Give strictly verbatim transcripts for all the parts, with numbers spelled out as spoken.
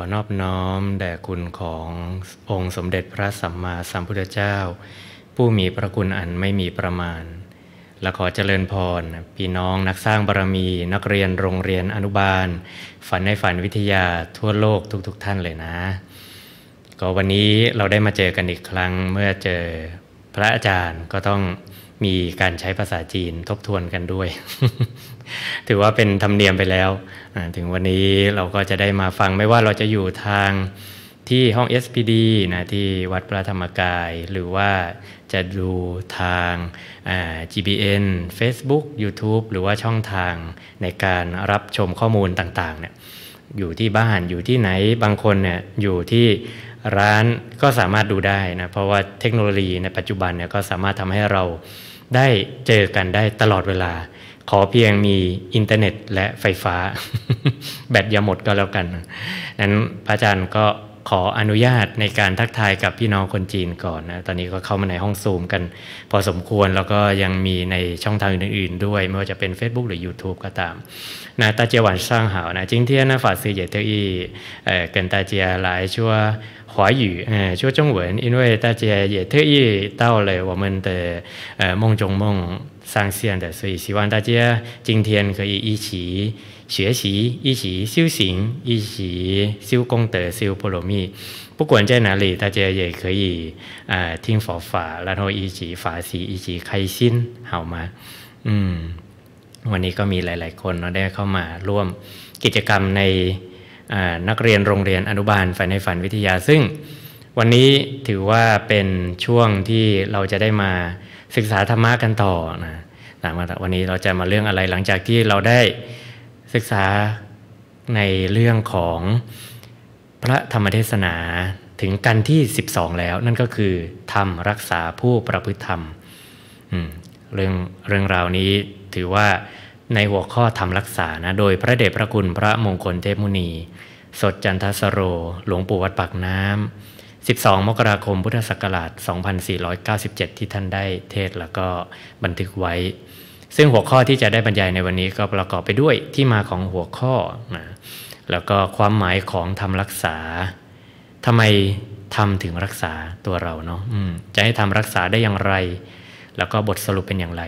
อนอบน้อมแด่คุณขององค์สมเด็จพระสัมมาสัมพุทธเจ้าผู้มีพระคุณอันไม่มีประมาณและขอเจริญพรพี่น้องนักสร้างบารมีนักเรียนโรงเรียนอนุบาลฝันในฝันวิทยาทั่วโลกทุกๆ ท, ท่านเลยนะก็วันนี้เราได้มาเจอกันอีกครั้งเมื่อเจอพระอาจารย์ก็ต้องมีการใช้ภาษาจีนทบทวนกันด้วย ถือว่าเป็นธรรมเนียมไปแล้วถึงวันนี้เราก็จะได้มาฟังไม่ว่าเราจะอยู่ทางที่ห้อง เอส พี ดี นะที่วัดพระธรรมกายหรือว่าจะดูทาง จี บี เอ็น Facebook YouTube หรือว่าช่องทางในการรับชมข้อมูลต่างๆเนี่ยอยู่ที่บ้านอยู่ที่ไหนบางคนเนี่ยอยู่ที่ร้านก็สามารถดูได้นะเพราะว่าเทคโนโลยีในปัจจุบันเนี่ยก็สามารถทำให้เราได้เจอกันได้ตลอดเวลาขอเพียงมีอินเทอร์เน็ตและไฟฟ้า แบตอย่าหมดก็แล้วกันนั้นพระอาจารย์ก็ขออนุญาตในการทักทายกับพี่น้องคนจีนก่อนนะตอนนี้ก็เข้ามาในห้องซูมกันพอสมควรแล้วก็ยังมีในช่องทางอื่นๆด้วยไม่ว่าจะเป็น Facebook หรือ YouTube ก็ตามนะ大家晚上好呢今天呢法师也特意呃跟大家来说华语呃说中文因为大家也特意到了我们的呃梦中梦上线的所以希望大家今天可以一起学习一起修行一起修功德修波罗蜜不管在哪里大家也可以呃听佛法然后一起法喜一起开心好吗อืมวันนี้ก็มีหลายๆคนเราได้เข้ามาร่วมกิจกรรมในนักเรียนโรงเรียนอนุบาลฝันในฝันวิทยาซึ่งวันนี้ถือว่าเป็นช่วงที่เราจะได้มาศึกษาธรรมะกันต่อนะวันนี้เราจะมาเรื่องอะไรหลังจากที่เราได้ศึกษาในเรื่องของพระธรรมเทศนาถึงกันที่สิบสองแล้วนั่นก็คือธรรมรักษาผู้ประพฤติธรรมเรื่องเรื่องราวนี้ถือว่าในหัวข้อธรรมรักษานะโดยพระเดชพระคุณพระมงคลเทพมุนีสดจันทสโรหลวงปู่วัดปากน้ำสิบสองมกราคมพุทธศักราชสองพันสี่ร้อยเก้าสิบเจ็ดที่ท่านได้เทศแล้วก็บันทึกไว้ซึ่งหัวข้อที่จะได้บรรยายในวันนี้ก็ประกอบไปด้วยที่มาของหัวข้อนะแล้วก็ความหมายของธรรมรักษาทำไมธรรมถึงรักษาตัวเราเนาะจะให้ธรรมรักษาได้อย่างไรแล้วก็บทสรุปเป็นอย่างไร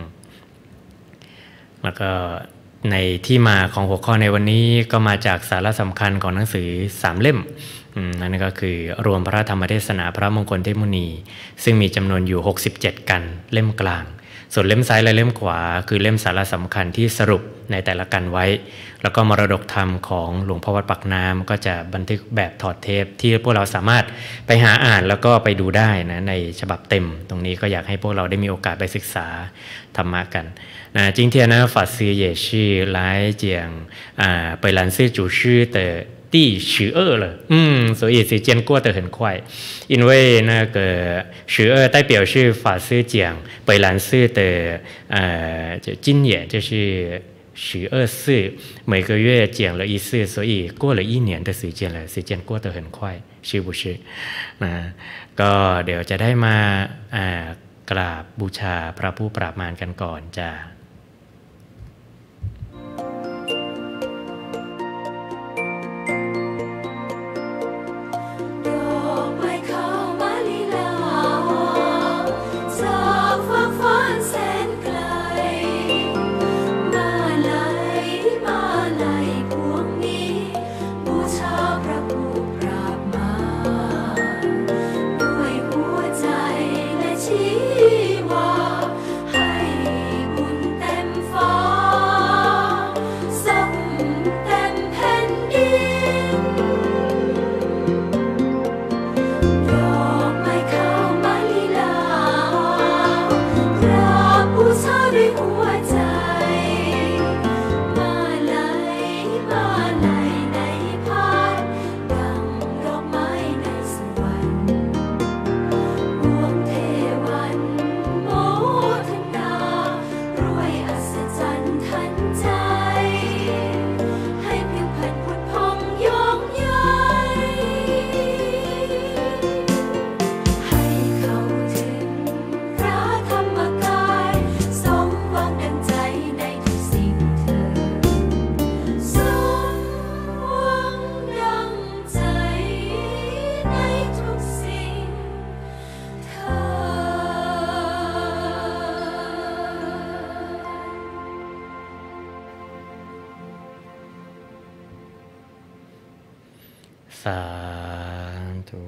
แล้วก็ในที่มาของหัวข้อในวันนี้ก็มาจากสาระสำคัญของหนังสือสามเล่มนั่นก็คือรวมพระธรรมเทศนาพระมงคลเทพมุนีซึ่งมีจำนวนอยู่หกสิบเจ็ดกันเล่มกลางส่วนเล่มซ้ายและเล่มขวาคือเล่มสาระสำคัญที่สรุปในแต่ละกันไว้แล้วก็มรดกธรรมของหลวงพ่อวัดปากน้ำก็จะบันทึกแบบถอดเทปที่พวกเราสามารถไปหาอ่านแล้วก็ไปดูได้นะในฉบับเต็มตรงนี้ก็อยากให้พวกเราได้มีโอกาสไปศึกษาธรรมะกัน那今天呢，法师也是来讲啊、呃，北兰寺祖师的第十二了，嗯，所以时间过得很快，因为那个十二代表是法师讲北兰寺的呃就经验，就是十二次，每个月讲了一次，所以过了一年的时间了，时间过得很快，是不是？那ก็เดี๋ยวจะได้มาอ่ากราบบูชาพระผู้ปราบมารกันก่อนจ้าให้บุญสาธุ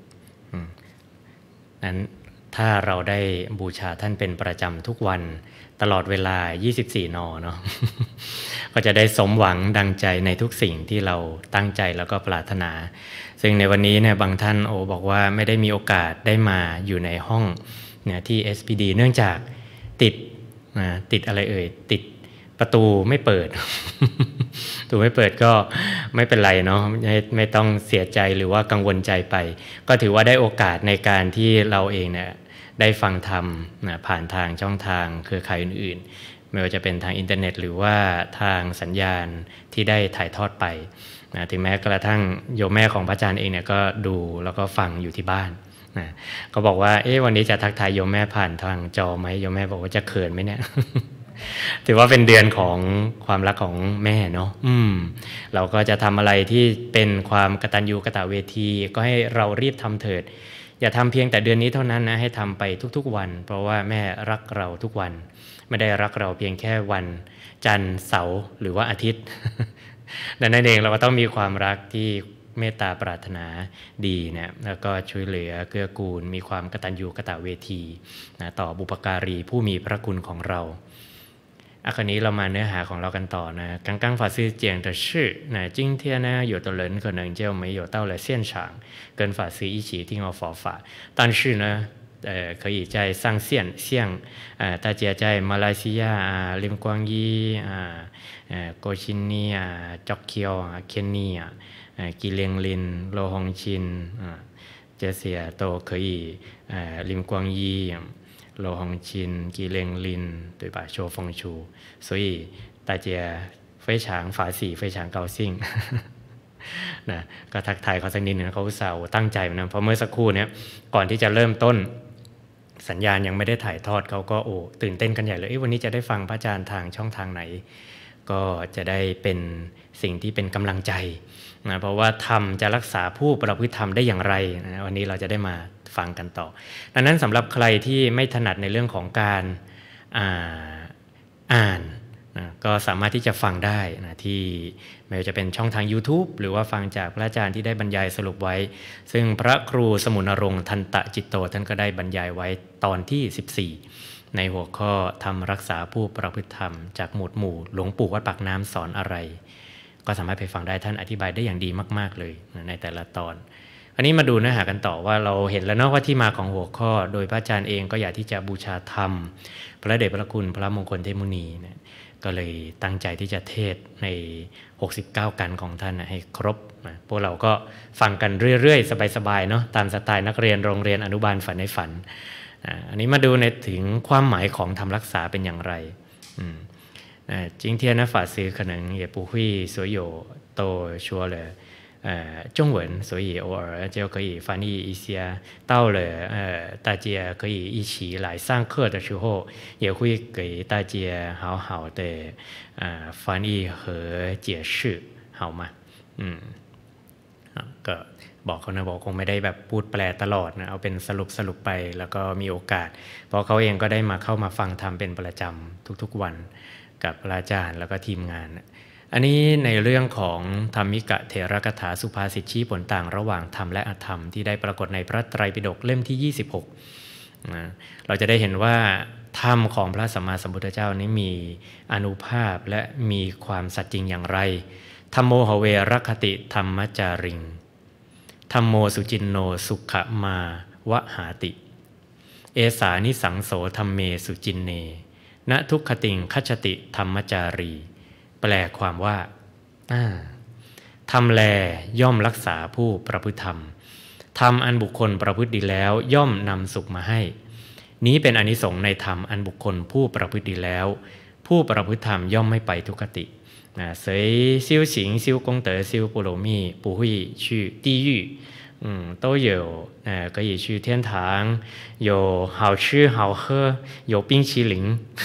นั้นถ้าเราได้บูชาท่านเป็นประจำทุกวันตลอดเวลายี่สิบสี่นเนาะ ก็จะได้สมหวังดังใจในทุกสิ่งที่เราตั้งใจแล้วก็ปรารถนาซึ่งในวันนี้เนี่ยบางท่านโอบอกว่าไม่ได้มีโอกาสได้มาอยู่ในห้องเนี่ยที่ เอส พี ดี เนื่องจากติดนะติดอะไรเอ่ยติดประตูไม่เปิด ประตูไม่เปิดก็ไม่เป็นไรเนาะไม่ไม่ต้องเสียใจหรือว่ากังวลใจไปก็ถือว่าได้โอกาสในการที่เราเองเนี่ยได้ฟังธรรมนะผ่านทางช่องทางเครือข่ายอื่นๆไม่ว่าจะเป็นทางอินเทอร์เน็ตหรือว่าทางสัญญาณที่ได้ถ่ายทอดไปนะถึงแม้กระทั่งโยมแม่ของพระอาจารย์เองเนี่ยก็ดูแล้วก็ฟังอยู่ที่บ้านนะก็บอกว่าเอ๊ะวันนี้จะทักทายโยมแม่ผ่านทางจอไหมโยมแม่บอกว่าจะเขินไหมเนี่ย ถือว่าเป็นเดือนของความรักของแม่เนาะอืมเราก็จะทำอะไรที่เป็นความกตัญญูกตเวทีก็ให้เรารีบทำเถิดอย่าทำเพียงแต่เดือนนี้เท่านั้นนะให้ทำไปทุกๆวันเพราะว่าแม่รักเราทุกวันไม่ได้รักเราเพียงแค่วันจันทร์เสาร์หรือว่าอาทิตย์ ดังนั้นเองเราก็ต้องมีความรักที่เมตตาปรารถนาดีนะแล้วก็ช่วยเหลือเกื้อกูลมีความกตัญญูกตเวทีนะต่อบุพการีผู้มีพระคุณของเราอ่ะคราวนี้เรามาเนื้อหาของเรากันต่อนะ刚刚法师讲的是那今天呢有的人可能就没有到了现场跟法师一起听佛法但是呢呃可以在上线像呃大家在马来西亚啊林光一啊呃โกชินีอ่าจอกเคียวอ่าเคนนีอ่ากิเลงลินโลฮงชินอ่า这些都可以呃林光一罗红琴、吉连林，对吧？说风出，所以大家非常法喜，非常高兴。นะก็ทักทายเขาสักนิดหนึ่งเขาอุตส่าห์ตั้งใจนะเพราะเมื่อสักครู่เนี้ยก่อนที่จะเริ่มต้นสัญญาณยังไม่ได้ถ่ายทอดเขาก็โอ้ตื่นเต้นกันใหญ่เลยวันนี้จะได้ฟังพระอาจารย์ทางช่องทางไหนก็จะได้เป็นสิ่งที่เป็นกำลังใจนะเพราะว่าธรรมจะรักษาผู้ประพฤติธรรมได้อย่างไรนะวันนี้เราจะได้มาฟังกันต่อดังนั้นสำหรับใครที่ไม่ถนัดในเรื่องของการอ่าอ่านนะก็สามารถที่จะฟังได้นะที่ไม่ว่าจะเป็นช่องทาง YouTube หรือว่าฟังจากพระอาจารย์ที่ได้บรรยายสรุปไว้ซึ่งพระครูสมุนรงค์ทันตะจิตโตท่านก็ได้บรรยายไว้ตอนที่สิบสี่ในหัวข้อธรรมรักษาผู้ประพฤติธรรมจากหมวดหมู่หลวงปู่วัดปากน้ำสอนอะไรก็สามารถไปฟังได้ท่านอธิบายได้อย่างดีมากๆเลยในแต่ละตอนอันนี้มาดูเนื้อหากันต่อว่าเราเห็นแล้วเนาะว่าที่มาของหัวข้อโดยพระอาจารย์เองก็อยากที่จะบูชาธรรมพระเดชพระคุณพระมงคลเทพมุนีเนี่ยก็เลยตั้งใจที่จะเทศในหกสิบเก้ากันของท่านให้ครบนะพวกเราก็ฟังกันเรื่อยๆสบายๆเนาะตามสไตล์นักเรียนโรงเรียนอนุบาลฝันในฝันอันนี้มาดูในถึงความหมายของธรรมรักษาเป็นอย่างไร今天呢，法师可能也不会所有都说了呃中文，所以偶尔就可以翻译一下。到了呃大家可以一起来上课的时候，也会给大家好好的呃翻译和解释，好吗？嗯，ก็บอกเขานะบอกคงไม่ได้แบบพูดแปลตลอดนะเอาเป็นสรุปสรุปไปแล้วก็มีโอกาสเพราะเขาเองก็ได้มาเข้ามาฟังธรรมเป็นประจำทุกๆวันกับพระอาจารย์แล้วก็ทีมงานอันนี้ในเรื่องของธรรมิกะเถรกถาสุภาษิตชี้ผลต่างระหว่างธรรมและอธรรมที่ได้ปรากฏในพระไตรปิฎกเล่มที่ยี่สิบหกนะเราจะได้เห็นว่าธรรมของพระสัมมาสัมพุทธเจ้านี้มีอานุภาพและมีความสัจจริงอย่างไรธัมโมหเวรคติธรรมจาริงธัมโมสุจินโนสุขมาวะหาติเอสานิสังโสธัมเมสุจินเนณทุกขติงคัจฉติธรรมจารีแปลความว่าธรรมแลย่อมรักษาผู้ประพฤติธรรมธรรมอันบุคคลประพฤติดีแล้วย่อมนำสุขมาให้นี้เป็นอานิสงส์ในธรรมอันบุคคลผู้ประพฤติดีแล้วผู้ประพฤติธรรมย่อมไม่ไปทุกขติ谁修行修功德修波罗蜜不会去地狱嗯，都有呃可以去天堂有好吃好喝有冰淇淋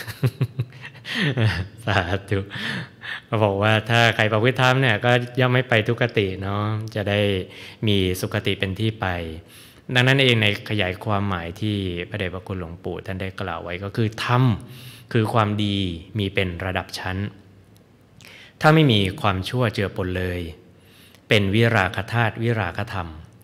สาธุเขาบอกว่าถ้าใครประพฤติธรรมเนี่ยก็ย่อมไม่ไปทุกขติเนาะจะได้มีสุขติเป็นที่ไปดังนั้นเองในขยายความหมายที่พระเดชพระคุณหลวงปู่ท่านได้กล่าวไว้ก็คือธรรมคือความดีมีเป็นระดับชั้นถ้าไม่มีความชั่วเจือปนเลยเป็นวิราคะธาตุวิราคะธรรม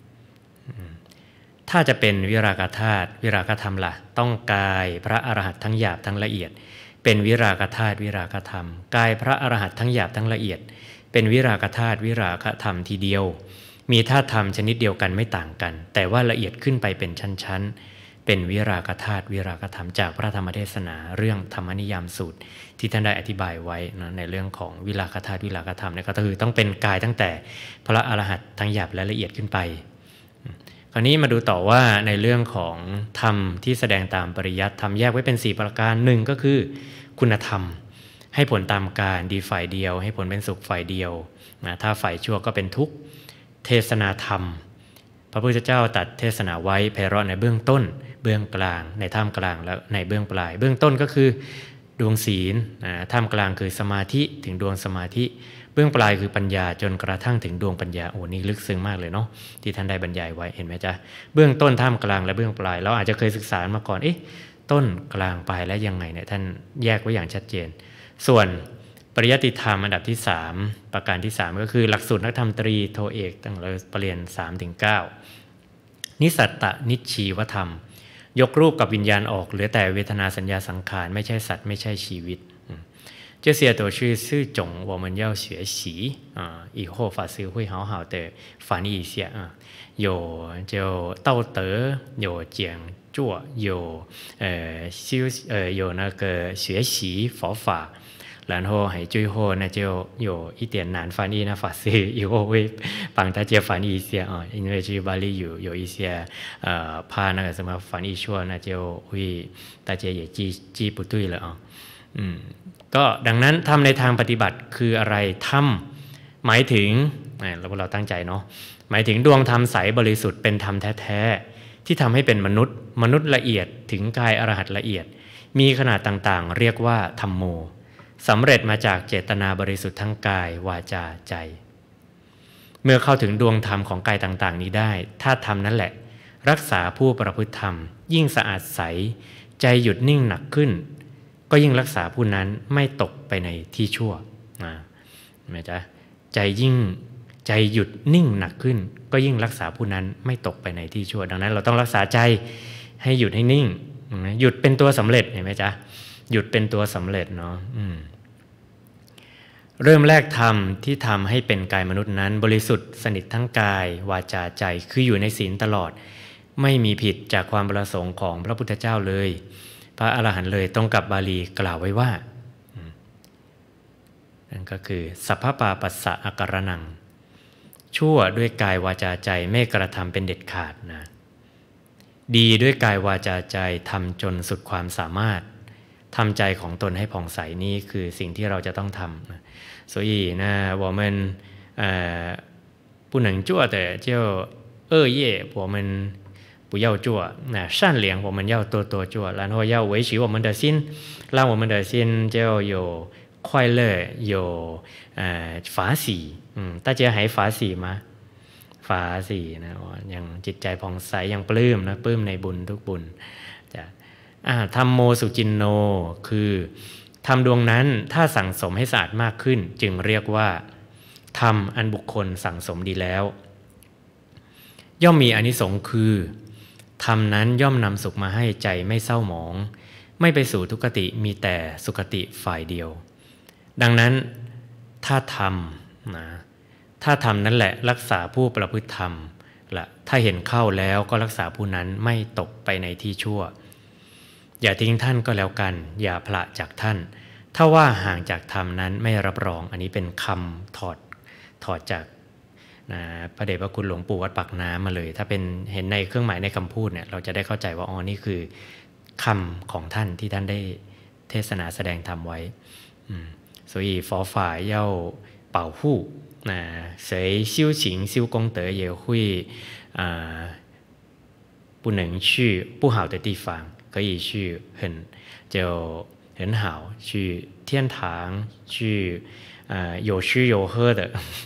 ถ้าจะเป็นวิราคะธาตุวิราคะธรรมล่ะต้องกายพระอรหันต์ทั้งหยาบทั้งละเอียดเป็นวิราคะธาตุวิราคะธรรมกายพระอรหันต์ทั้งหยาบทั้งละเอียดเป็นวิราคะธาตุวิราคะธรรมทีเดียวมีธาตุธรรมชนิดเดียวกันไม่ต่างกันแต่ว่าละเอียดขึ้นไปเป็นชั้นๆเป็นวิราคะธาตุวิราคะธรรมจากพระธรรมเทศนาเรื่องธรรมนิยามสูตรที่ท่านได้อธิบายไว้นะในเรื่องของวิราคะธาตุวิราคะธรรมเนี่ยก็คือต้องเป็นกายตั้งแต่พระอรหันต์ทั้งหยาบและละเอียดขึ้นไปคราวนี้มาดูต่อว่าในเรื่องของธรรมที่แสดงตามปริยัติธรรมแยกไว้เป็นสี่ประการหนึ่งก็คือคุณธรรมให้ผลตามการดีฝ่ายเดียวให้ผลเป็นสุขฝ่ายเดียวนะถ้าฝ่ายชั่วก็เป็นทุกข์เทศนาธรรมพระพุทธเจ้าตรัสเทศนาไว้ไพเราะในเบื้องต้นเบื้องกลางในท่ามกลางและในเบื้องปลายเบื้องต้นก็คือดวงศีลนะท่ามกลางคือสมาธิถึงดวงสมาธิเบื้องปลายคือปัญญาจนกระทั่งถึงดวงปัญญาโอ้นี่ลึกซึ้งมากเลยเนาะที่ท่านได้บรรยายไว้เห็นไหมจ๊ะเบื้องต้นท่ามกลางและเบื้องปลายเราอาจจะเคยศึกษามาก่อนเอ๊ะต้นกลางปลายและยังไงเนี่ยท่านแยกไว้อย่างชัดเจนส่วนปริยัติธรรมอันดับที่สามประการที่สามก็คือหลักสูตรนักธรรมตรีโทเอกตั้งแต่ปรริญญา สามถึงเก้า นิสัตตนิชีวธรรมยกรูปกับวิญญาณออกเหลือแต่เวทนาสัญญาสังขารไม่ใช่สัตว์ไม่ใช่ชีวิต这些都是四种我们要学习啊，以后法师会好好的翻译一下啊。有就道德，有讲座，有呃修呃有那个学习佛法，然后还最后呢就有一点难翻译呢，法师以后会帮大家翻译一下啊，因为这巴黎有有一些呃怕那个什么翻译错，那就会大家也记记不对了啊。อืมก็ดังนั้นทำในทางปฏิบัติคืออะไรทำหมายถึงเราเราตั้งใจเนาะหมายถึงดวงธรรมใสบริสุทธิ์เป็นธรรมแท้ๆที่ทำให้เป็นมนุษย์มนุษย์ละเอียดถึงกายอรหัตละเอียดมีขนาดต่างๆเรียกว่าธัมโมสำเร็จมาจากเจตนาบริสุทธิ์ทั้งกายวาจาใจเมื่อเข้าถึงดวงธรรมของกายต่างๆนี้ได้ถ้าธรรมนั่นแหละรักษาผู้ประพฤติธรรมยิ่งสะอาดใสใจหยุดนิ่งหนักขึ้นก็ยิ่งรักษาผู้นั้นไม่ตกไปในที่ชั่วนะเห็นไหมจ๊ะใจยิ่งใจหยุดนิ่งหนักขึ้นก็ยิ่งรักษาผู้นั้นไม่ตกไปในที่ชั่วดังนั้นเราต้องรักษาใจให้หยุดให้นิ่งหยุดเป็นตัวสำเร็จเห็นไหมจ๊ะหยุดเป็นตัวสำเร็จเนาะเริ่มแรกธรรมที่ทำให้เป็นกายมนุษย์นั้นบริสุทธิ์สนิททั้งกายวาจาใจคืออยู่ในศีลตลอดไม่มีผิดจากความประสงค์ของพระพุทธเจ้าเลยพระอรหันต์เลยตรงกับบาลีกล่าวไว้ว่านั่นก็คือสัพพปาปัสสะอาการนังชั่วด้วยกายวาจาใจไม่กระทำเป็นเด็ดขาดนะดีด้วยกายวาจาใจทำจนสุดความสามารถทำใจของตนให้ผ่องใสนี่คือสิ่งที่เราจะต้องทำนะ所以呢我们呃不能做的就恶业我们不要做那善良我们要多多做然后要维持我们的心让我们的心就有快乐有呃法喜嗯大家还法喜吗法喜นะยังจิตใจผ่องใสยังปลื้มนะปลื้มในบุญทุกบุญจะอ่าธัมโมสุจินโนคือธรรมดวงนั้นถ้าสั่งสมให้สะอาดมากขึ้นจึงเรียกว่าธรรมอันบุคคลสั่งสมดีแล้วย่อมมีอานิสงส์คือธรรมนั้นย่อมนำสุขมาให้ใจไม่เศร้าหมองไม่ไปสู่ทุกขติมีแต่สุขติฝ่ายเดียวดังนั้นถ้าธรรมนะถ้าธรรมนั่นแหละรักษาผู้ประพฤติธรรมละถ้าเห็นเข้าแล้วก็รักษาผู้นั้นไม่ตกไปในที่ชั่วอย่าทิ้งท่านก็แล้วกันอย่าพละจากท่านถ้าว่าห่างจากธรรมนั้นไม่รับรองอันนี้เป็นคำถอดถอดจากนะพระเดชพระคุณหลวงปู่วัดปากน้ำมาเลยถ้าเป็นเห็นในเครื่องหมายในคำพูดเนี่ยเราจะได้เข้าใจว่าอ๋อนี่คือคำของท่านที่ท่านได้เทศนาแสดงธรรมไว้所以佛法要保护那谁修行修功德也会啊不能去不好的地方可以去很就很好去天堂去啊有吃有喝的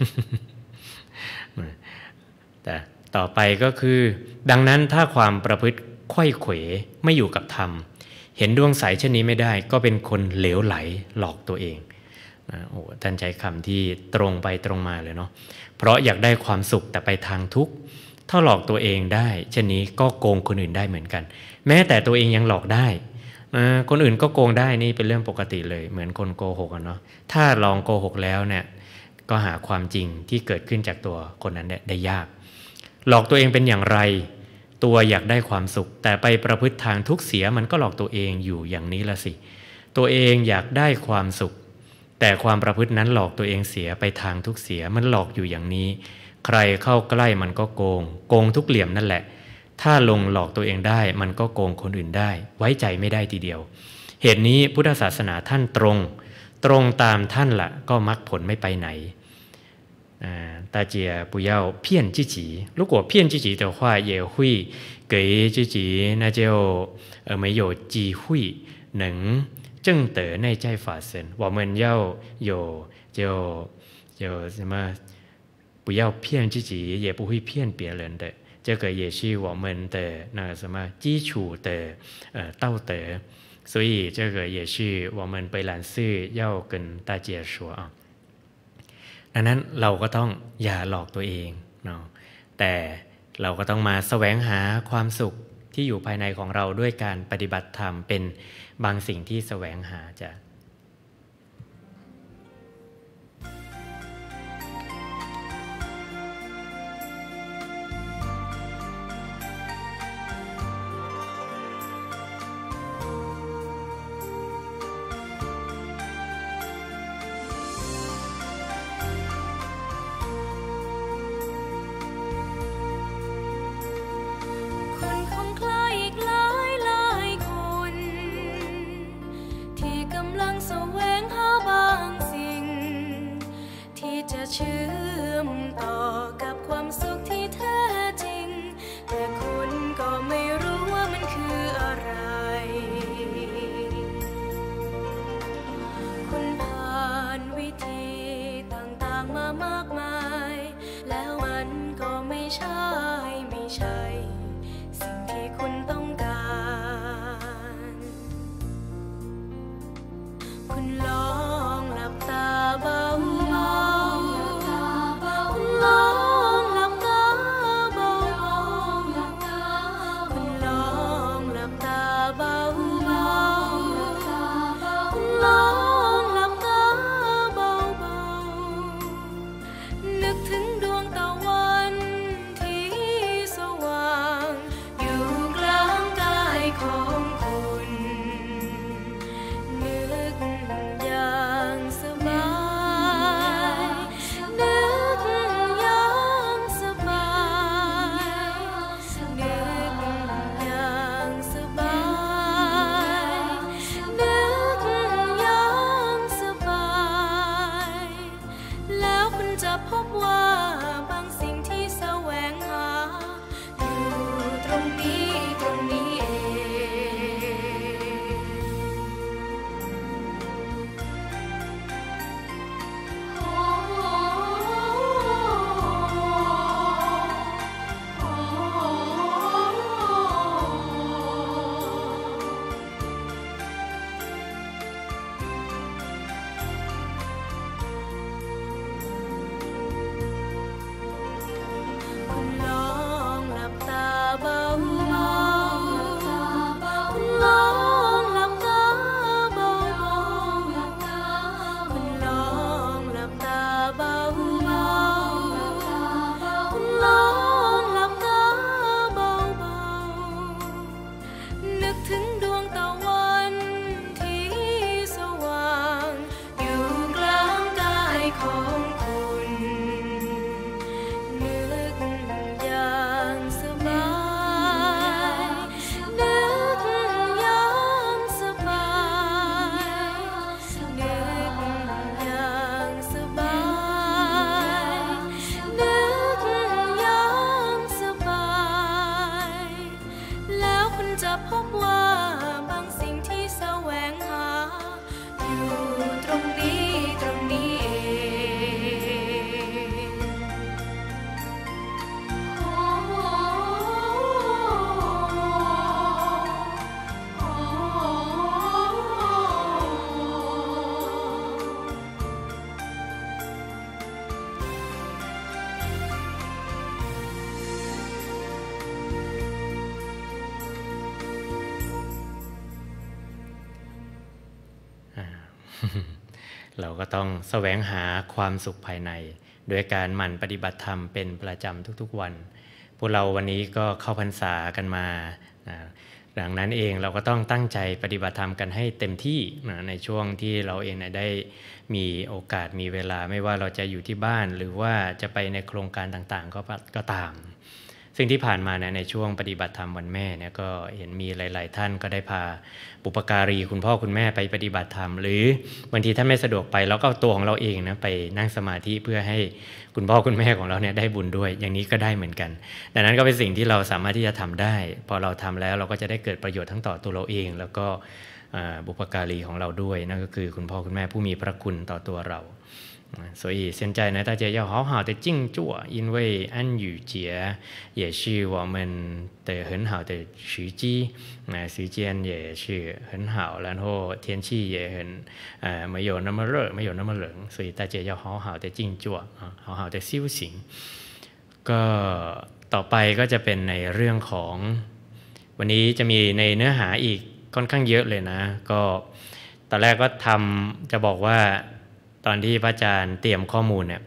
แต่ต่อไปก็คือดังนั้นถ้าความประพฤติไขว้เขวไม่อยู่กับธรรมเห็นดวงใสเช่นนี้ไม่ได้ก็เป็นคนเหลวไหลหลอกตัวเองนะโอ้ท่านใช้คำที่ตรงไปตรงมาเลยเนาะเพราะอยากได้ความสุขแต่ไปทางทุกข์ถ้าหลอกตัวเองได้เช่นนี้ก็โกงคนอื่นได้เหมือนกันแม้แต่ตัวเองยังหลอกได้คนอื่นก็โกงได้นี่เป็นเรื่องปกติเลยเหมือนคนโกหกเนาะถ้าลองโกหกแล้วเนี่ยก็หาความจริงที่เกิดขึ้นจากตัวคนนั้นเนี่ยได้ยากหลอกตัวเองเป็นอย่างไรตัวอยากได้ความสุขแต่ไปประพฤติทางทุกข์เสียมันก็หลอกตัวเองอยู่อย่างนี้ละสิตัวเองอยากได้ความสุขแต่ความประพฤตินั้นหลอกตัวเองเสียไปทางทุกข์เสียมันหลอกอยู่อย่างนี้ใครเข้าใกล้มันก็โกงโกงทุกเหลี่ยมนั่นแหละถ้าลงหลอกตัวเองได้มันก็โกงคนอื่นได้ไว้ใจไม่ได้ทีเดียวเหตุนี้พุทธศาสนาท่านตรงตรงตามท่านละก็มรรคผลไม่ไปไหน大家不要骗自己如果骗自己的话也会给自己那就呃没有机会能正得内在法身我们要有就就什么不要骗自己也不会骗别人的这个也是我们的那什么基础的呃道德所以这个也是我们北兰寺要跟大家说啊ดังนั้นเราก็ต้องอย่าหลอกตัวเองเนาะแต่เราก็ต้องมาแสวงหาความสุขที่อยู่ภายในของเราด้วยการปฏิบัติธรรมเป็นบางสิ่งที่แสวงหาจะเชื่อมต่อกับความสุขที่แท้จริงแต่คุณก็ไม่รู้ว่ามันคืออะไรคุณผ่านวิธีต่างๆมามากมายแล้วมันก็ไม่ใช่ไม่ใช่สิ่งที่คุณต้องการคุณลองหลับตาเบาลองหลับตาเบาๆคุณลองหลับตาเบาๆคุณลองหลับตาเบาๆนึกถึงดวงตะวันที่สว่างอยู่กลางกายของคุณนึกอย่างสบายนึกจะพบว่าบางสิ่งที่แสวงหาอยู่ตรงนี้ตรงนี้เองเราก็ต้องแสวงหาความสุขภายในโดยการหมั่นปฏิบัติธรรมเป็นประจำทุกๆวันพวกเราวันนี้ก็เข้าพรรษากันมาดังนั้นเองเราก็ต้องตั้งใจปฏิบัติธรรมกันให้เต็มที่ในช่วงที่เราเองได้มีโอกาสมีเวลาไม่ว่าเราจะอยู่ที่บ้านหรือว่าจะไปในโครงการต่างๆก็ก็ตามซึ่งที่ผ่านมาเนี่ยในช่วงปฏิบัติธรรมวันแม่เนี่ยก็เห็นมีหลายๆท่านก็ได้พาบุปการีคุณพ่อคุณแม่ไปปฏิบัติธรรมหรือบางทีถ้าไม่สะดวกไปแล้วก็ตัวของเราเองนะไปนั่งสมาธิเพื่อให้คุณพ่อคุณแม่ของเราเนี่ยได้บุญด้วยอย่างนี้ก็ได้เหมือนกันดังนั้นก็เป็นสิ่งที่เราสามารถที่จะทำได้พอเราทำแล้วเราก็จะได้เกิดประโยชน์ทั้งต่อตัวเราเองแล้วก็บุปการีของเราด้วยนั่นก็คือคุณพ่อคุณแม่ผู้มีพระคุณต่อตัวเรา所以现在呢，大家要好好的静坐，因为安语节也是我们的很好的时机，呃，时间也是很好，然后天气也很呃没有那么热，没有那么冷，所以大家要好好的静坐啊，好好的修行。ก็ต่อไปก็จะเป็นในเรื่องของวันนี้จะมีในเนื้อหาอีกค่อนข้างเยอะเลยนะก็ตอนแรกก็ทำจะบอกว่าตอนที่พระอาจารย์เตรียมข้อมูลเนี่ย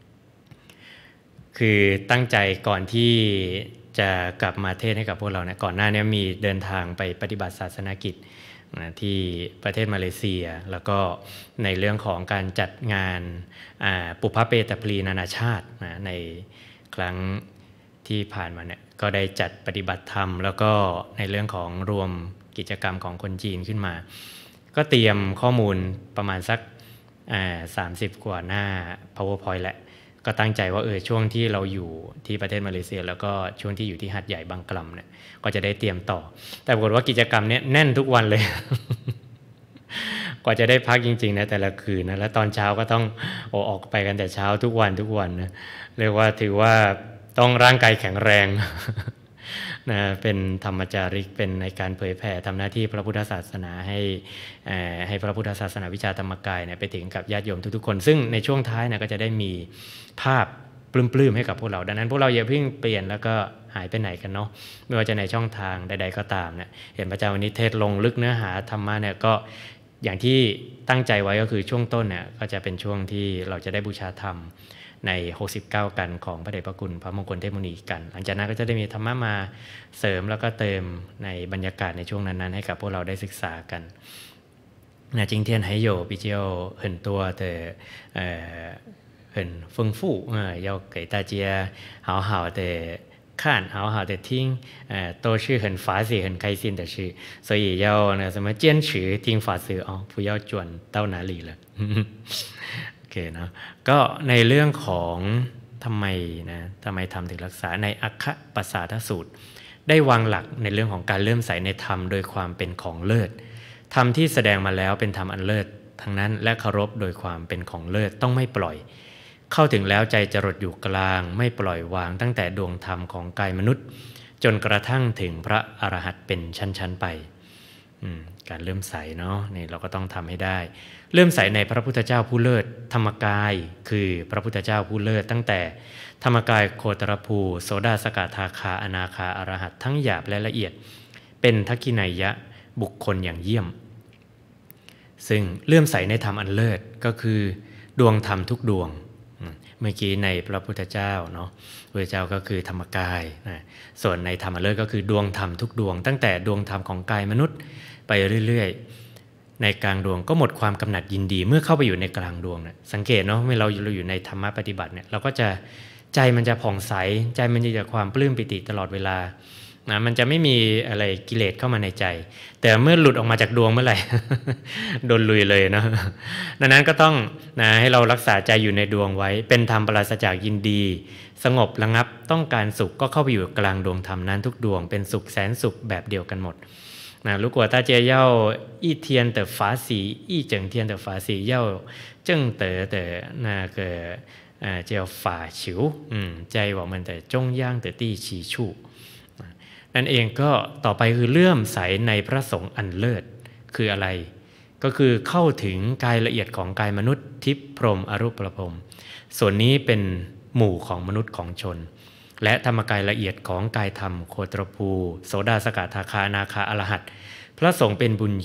คือตั้งใจก่อนที่จะกลับมาเทศให้กับพวกเราเนี่ยก่อนหน้านี้มีเดินทางไปปฏิบัติศาสนกิจนะที่ประเทศมาเลเซียแล้วก็ในเรื่องของการจัดงานปุพพเปตปลีนานาชาตินะในครั้งที่ผ่านมาเนี่ยก็ได้จัดปฏิบัติธรรมแล้วก็ในเรื่องของรวมกิจกรรมของคนจีนขึ้นมาก็เตรียมข้อมูลประมาณสักสามสิบกว่าหน้า PowerPoint แหละก็ตั้งใจว่าเออช่วงที่เราอยู่ที่ประเทศมาเลเซียแล้วก็ช่วงที่อยู่ที่หาดใหญ่บางกล่ำเนี่ยก็จะได้เตรียมต่อแต่ปรากฏว่ากิจกรรมเนี้ยแน่นทุกวันเลย กว่าจะได้พักจริงๆนะแต่ละคืนนะแล้วตอนเช้าก็ต้องโอออกไปกันแต่เช้าทุกวันทุกวันนะเรียกว่าถือว่าต้องร่างกายแข็งแรงนะเป็นธรรมจาริกเป็นในการเผยแผ่ทำหน้าที่พระพุทธศาสนาให้ให้พระพุทธศาสนาวิชาธรรมกายเนี่ยไปถึงกับญาติโยมทุกๆคนซึ่งในช่วงท้ายเนี่ยก็จะได้มีภาพปลื้มๆให้กับพวกเราดังนั้นพวกเราอย่าเพิ่งเปลี่ยนแล้วก็หายไปไหนกันเนาะไม่ว่าจะในช่องทางใดๆก็ตามเนี่ยเห็นพระอาจารย์วันนี้เทศลงลึกเนื้อหาธรรมะเนี่ยก็อย่างที่ตั้งใจไว้ก็คือช่วงต้นเนี่ยก็จะเป็นช่วงที่เราจะได้บูชาธรรมในหกสิบเก้ากันของพระเดชพระคุณพระมงคลเทพมุนีกันหลังจากนั้นก็จะได้มีธรรมะมาเสริมแล้วก็เติมในบรรยากาศในช่วงนั้นๆให้กับพวกเราได้ศึกษากัน那今天还有比较很多的呃很丰富啊、呃，要给大家好好的看，好好的听，呃，都是很法喜、很开心的事，所以要呢什么坚持听法师哦，不要转到哪里了。โอเคนะก็ในเรื่องของทำไมนะทำไมธรรมถึงรักษาในอัคคปสาทสูตรได้วางหลักในเรื่องของการเลื่อมใสในธรรมโดยความเป็นของเลิศธรรมที่แสดงมาแล้วเป็นธรรมอันเลิศทั้งนั้นและเคารพโดยความเป็นของเลิศต้องไม่ปล่อยเข้าถึงแล้วใจจรดอยู่กลางไม่ปล่อยวางตั้งแต่ดวงธรรมของกายมนุษย์จนกระทั่งถึงพระอรหันต์เป็นชั้นๆไปการเลื่อมใสเนาะนี่เราก็ต้องทำให้ได้เลื่อมใสในพระพุทธเจ้าผู้เลิศธรรมกายคือพระพุทธเจ้าผู้เลิศตั้งแต่ธรรมกายโคตรภูโสดาสกทาคาอนาคาอรหัตทั้งหยาบและละเอียดเป็นทักขินัยยะบุคคลอย่างเยี่ยมซึ่งเลื่อมใสในธรรมอันเลิศก็คือดวงธรรมทุกดวงเมื่อกี้ในพระพุทธเจ้าเนาะพระพุทธเจ้าก็คือธรรมกายนะส่วนในธรรมอันเลิศก็คือดวงธรรมทุกดวงตั้งแต่ดวงธรรมของกายมนุษย์ไปเรื่อยๆในกลางดวงก็หมดความกำหนัดยินดีเมื่อเข้าไปอยู่ในกลางดวงเนี่ยสังเกตเนาะเมื่อเราอยู่ในธรรมะปฏิบัติเนี่ยเราก็จะใจมันจะผ่องใสใจมันจะมีความปลื้มปิติตลอดเวลานะมันจะไม่มีอะไรกิเลสเข้ามาในใจแต่เมื่อหลุดออกมาจากดวงเมื่อไหร่ โดนลุยเลยนะดังนั้นก็ต้องนะให้เรารักษาใจอยู่ในดวงไว้เป็นธรรมปราศจากยินดีสงบระงับต้องการสุขก็เข้าไปอยู่กลางดวงธรรมนั้นทุกดวงเป็นสุขแสนสุขแบบเดียวกันหมด那如果大家要一天的法喜，一整天的法喜，要正得的那个呃叫法球，嗯，在我们的中央的第七处。นั่นเองก็ต่อไปคือเลื่อมใสในพระสงฆ์อันเลิศคืออะไรก็คือเข้าถึงกายละเอียดของกายมนุษย์ทิพย์พรหมอรูปพรหมส่วนนี้เป็นหมู่ของมนุษย์ของชนและธรรมกายละเอียดของกายธรรมโคตรภูโสดาสกทาคาอนาคาอรหัตพระสงฆ์เป็นบุญเขต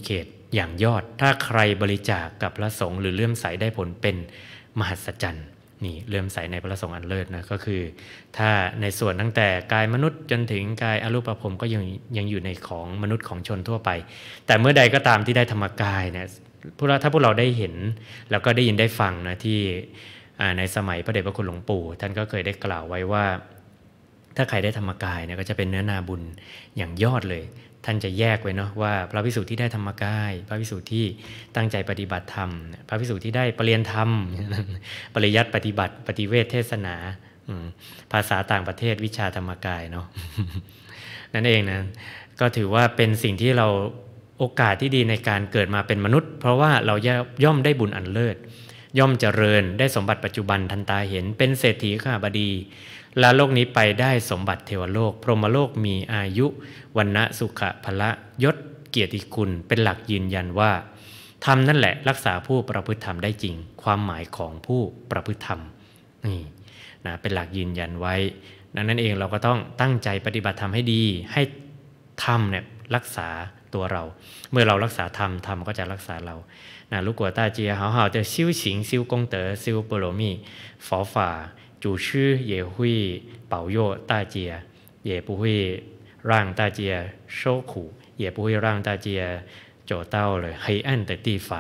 อย่างยอดถ้าใครบริจาคกับพระสงฆ์หรือเลื่อมใสได้ผลเป็นมหัศจรรย์นี่เลื่อมใสในพระสงฆ์อันเลิศนะก็คือถ้าในส่วนตั้งแต่กายมนุษย์จนถึงกายอรูปพรหมก็ยังยังอยู่ในของมนุษย์ของชนทั่วไปแต่เมื่อใดก็ตามที่ได้ธรรมกายเนี่ยพวกเราถ้าพวกเราได้เห็นแล้วก็ได้ยินได้ฟังนะที่ในสมัยพระเดชพระคุณหลวงปู่ท่านก็เคยได้กล่าวไว้ว่าถ้าใครได้ธรรมกายเนี่ยก็จะเป็นเนื้อนาบุญอย่างยอดเลยท่านจะแยกไว้เนาะว่าพระภิกษุที่ได้ธรรมกายพระภิกษุที่ตั้งใจปฏิบัติธรรมพระภิกษุที่ได้ปริญญาธรรมปริยัติปฏิบัติปฏิเวทเทศนาภาษาต่างประเทศวิชาธรรมกายเนาะ นั่นเองนะก็ถือว่าเป็นสิ่งที่เราโอกาสที่ดีในการเกิดมาเป็นมนุษย์เพราะว่าเราย่อมได้บุญอันเลิศย่อมเจริญได้สมบัติปัจจุบันทันตาเห็นเป็นเศรษฐีข้าบดีลาโลกนี้ไปได้สมบัติเทวโลกพรหมโลกมีอายุวรรณะสุขะพละยศเกียรติคุณเป็นหลักยืนยันว่าธรรมนั่นแหละรักษาผู้ประพฤติธรรมได้จริงความหมายของผู้ประพฤติธรรมนี่นะเป็นหลักยืนยันไว้ดังนั้นเองเราก็ต้องตั้งใจปฏิบัติธรรมให้ดีให้ธรรมเนี่ยรักษาตัวเราเมื่อเรารักษาธรรมธรรมก็จะรักษาเรานะ如果大家好好的修行修功德修波罗蜜佛法祖师也会保佑大家也不会让大家受苦也不会让大家走到了黑暗的地方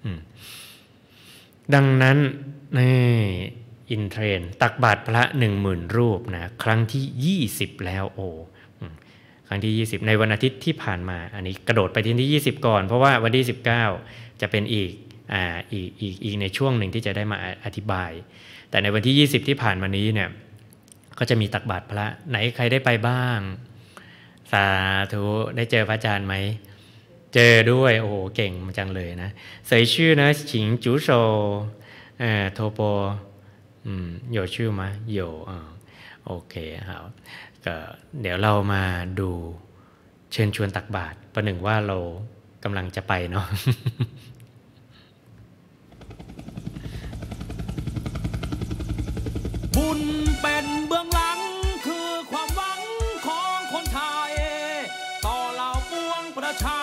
ดังนั้นนี่อินเทรนตักบาตรพระหนึ่งหมื่นรูปนะครั้งที่ยี่สิบแล้วโอครั้งที่ยี่สิบในวันอาทิตย์ที่ผ่านมาอันนี้กระโดดไปที่ที่ยี่สิบก่อนเพราะว่าวันที่สิบเก้าจะเป็นอีกอ่าอีกอีกอีกในช่วงหนึ่งที่จะได้มาอธิบายแต่ในวันที่ยี่สิบที่ผ่านมานี้เนี่ยก็จะมีตักบาตรพระไหนใครได้ไปบ้างสาธุได้เจอพระอาจารย์ไหมเจอด้วยโอ้โหเก่งจังเลยนะเสยชื่อนะฉิงจูโซเอ่อโทโปอืม有ชื่อมั้ย有อ่าโอเคครับก็เดี๋ยวเรามาดูเชิญชวนตักบาตรประหนึ่งว่าเรากำลังจะไปเนาะบุญเป็นเบื้องหลังคือความหวังของคนไทยต่อเหล่าปวงประชา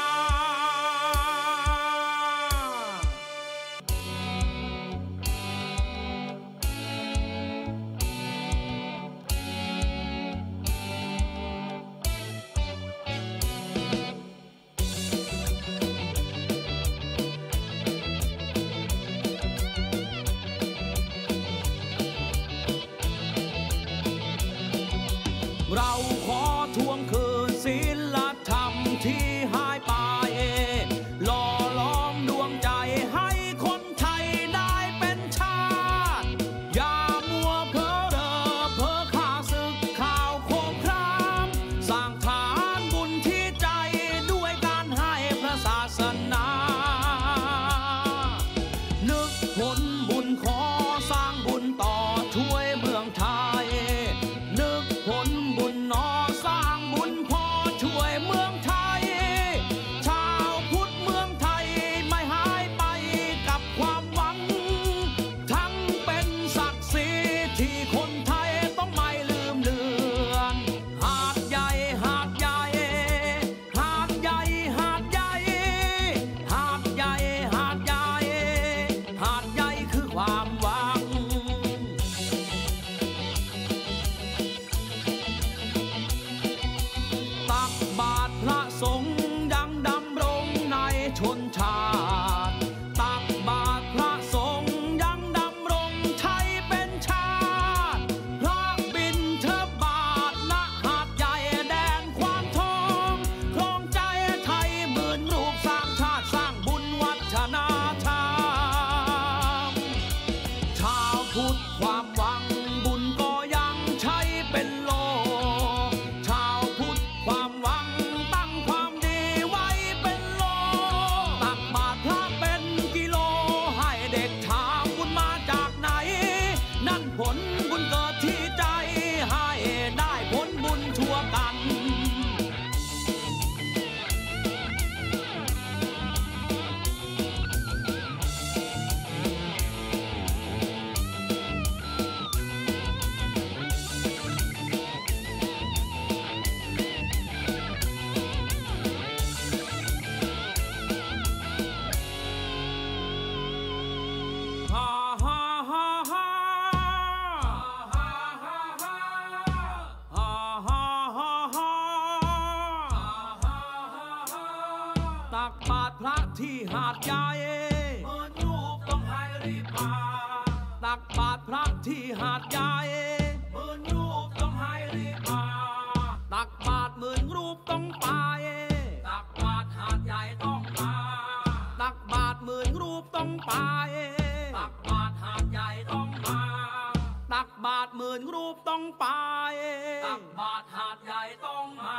ที่หาดใหญ่เมื่อรูปต้องให้รีบมาตักบาตรพระที่หาดใหญ่หมื่นรูปต้องให้รีบมาตักบาตรหมื่นรูปต้องไปตักบาตรหาดใหญ่ต้องมาตักบาตรหมื่นรูปต้องไปตักบาตรหาดใหญ่ต้องมาตักบาตรหมื่นรูปต้องไปตักบาตรหาดใหญ่ต้องมา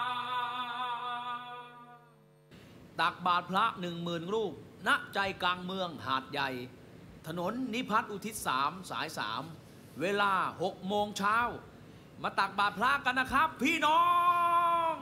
ตักบาตรพระหนึ่งหมื่นรูปณใจกลางเมืองหาดใหญ่ถนนนิพัฒน์อุทิศสามสายสามเวลาหกโมงเช้ามาตักบาตรพระกันนะครับพี่น้อง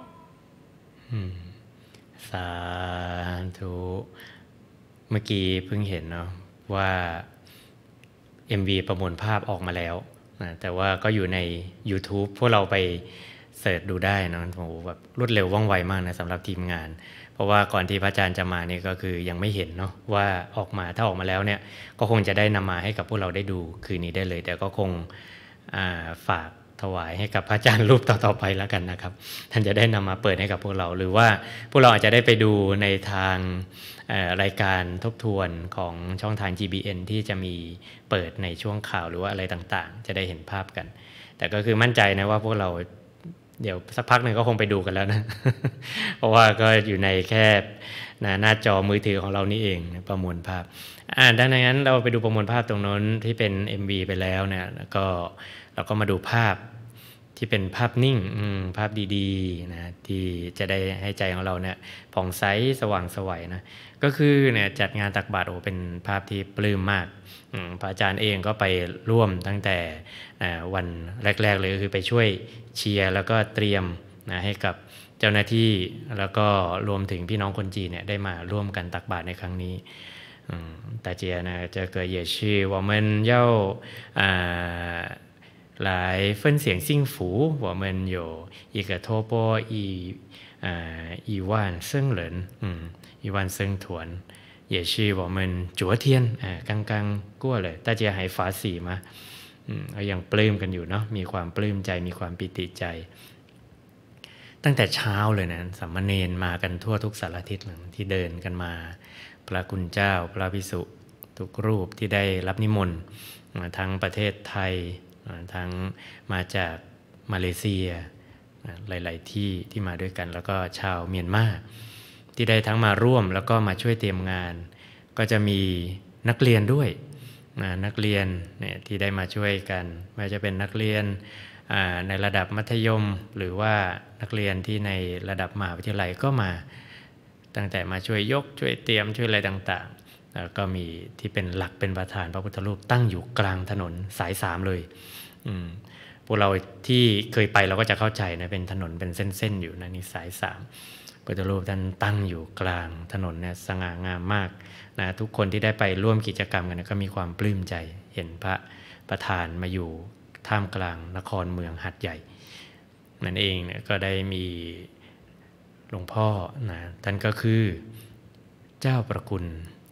สาธุเมื่อกี้เพิ่งเห็นเนาะว่า เอ็ม วี ประมวลภาพออกมาแล้วนะแต่ว่าก็อยู่ใน YouTube พวกเราไปเสิร์ชดูได้นะโอ้โหแบบรวดเร็วว่องไวมากนะสำหรับทีมงานเพราะว่าก่อนที่พระอาจารย์จะมานี่ก็คือยังไม่เห็นเนาะว่าออกมาถ้าออกมาแล้วเนี่ยก็คงจะได้นำมาให้กับพวกเราได้ดูคืนนี้ได้เลยแต่ก็คงฝากถวายให้กับพระอาจารย์รูปต่อๆไปแล้วกันนะครับท่านจะได้นำมาเปิดให้กับพวกเราหรือว่าพวกเราอาจจะได้ไปดูในทางรายการทบทวนของช่องทาง จี บี เอ็น ที่จะมีเปิดในช่วงข่าวหรือว่าอะไรต่างๆจะได้เห็นภาพกันแต่ก็คือมั่นใจนะว่าพวกเราเดี๋ยวสักพักหนึ่งก็คงไปดูกันแล้วนะ เพราะว่าก็อยู่ในแค่หน้าจอมือถือของเรานี่เองประมวลภาพอ่าดังนั้นเราไปดูประมวลภาพตรงนั้นที่เป็น เอ็ม วี ไปแล้วเนี่ยแล้วก็เราก็มาดูภาพที่เป็นภาพนิ่งภาพดีๆนะที่จะได้ให้ใจของเราเนี่ยผ่องใสสว่างไสวนะก็คือเนี่ยจัดงานตักบาตรโอ้เป็นภาพที่ปลื้มมากพระอาจารย์เองก็ไปร่วมตั้งแต่วันแรกๆเลยก็คือไปช่วยเชียร์แล้วก็เตรียมนะให้กับเจ้าหน้าที่แล้วก็รวมถึงพี่น้องคนจีนเนี่ยได้มาร่วมกันตักบาตรในครั้งนี้大家呢这个也是我们要啊来分享幸福我们有一个托钵一呃一万僧人嗯一万僧团也是我们昨天啊刚刚过了大家还法喜吗อืมก็ยังปลื้มกันอยู่เนาะมีความปลื้มใจมีความปิติใจตั้งแต่เช้าเลยนะสามเณรมากันทั่วทุกสารทิศที่เดินกันมาพระคุณเจ้าพระภิกษุทุกรูปที่ได้รับนิมนต์ทั้งประเทศไทยทั้งมาจากมาเลเซียหลายๆที่ที่มาด้วยกันแล้วก็ชาวเมียนมาที่ได้ทั้งมาร่วมแล้วก็มาช่วยเตรียมงานก็จะมีนักเรียนด้วยนักเรียนเนี่ยที่ได้มาช่วยกันไม่ว่าจะเป็นนักเรียนในระดับมัธยมหรือว่านักเรียนที่ในระดับมหาวิทยาลัยก็มาตั้งแต่มาช่วยยกช่วยเตรียมช่วยอะไรต่างๆแล้วก็มีที่เป็นหลักเป็นประธานพระพุทธรูปตั้งอยู่กลางถนนสายสามเลยพวกเราที่เคยไปเราก็จะเข้าใจนะเป็นถนนเป็นเส้นๆอยู่นะนี่สายสามพระพุทธรูปท่านตั้งอยู่กลางถนนเนี่ยสง่างามมากนะทุกคนที่ได้ไปร่วมกิจกรรมกันนะก็มีความปลื้มใจเห็นพระประธานมาอยู่ท่ามกลางนครเมืองหัดใหญ่นั่นเองเนี่ยก็ได้มีหลวงพ่อนะท่านก็คือเจ้าประคุณ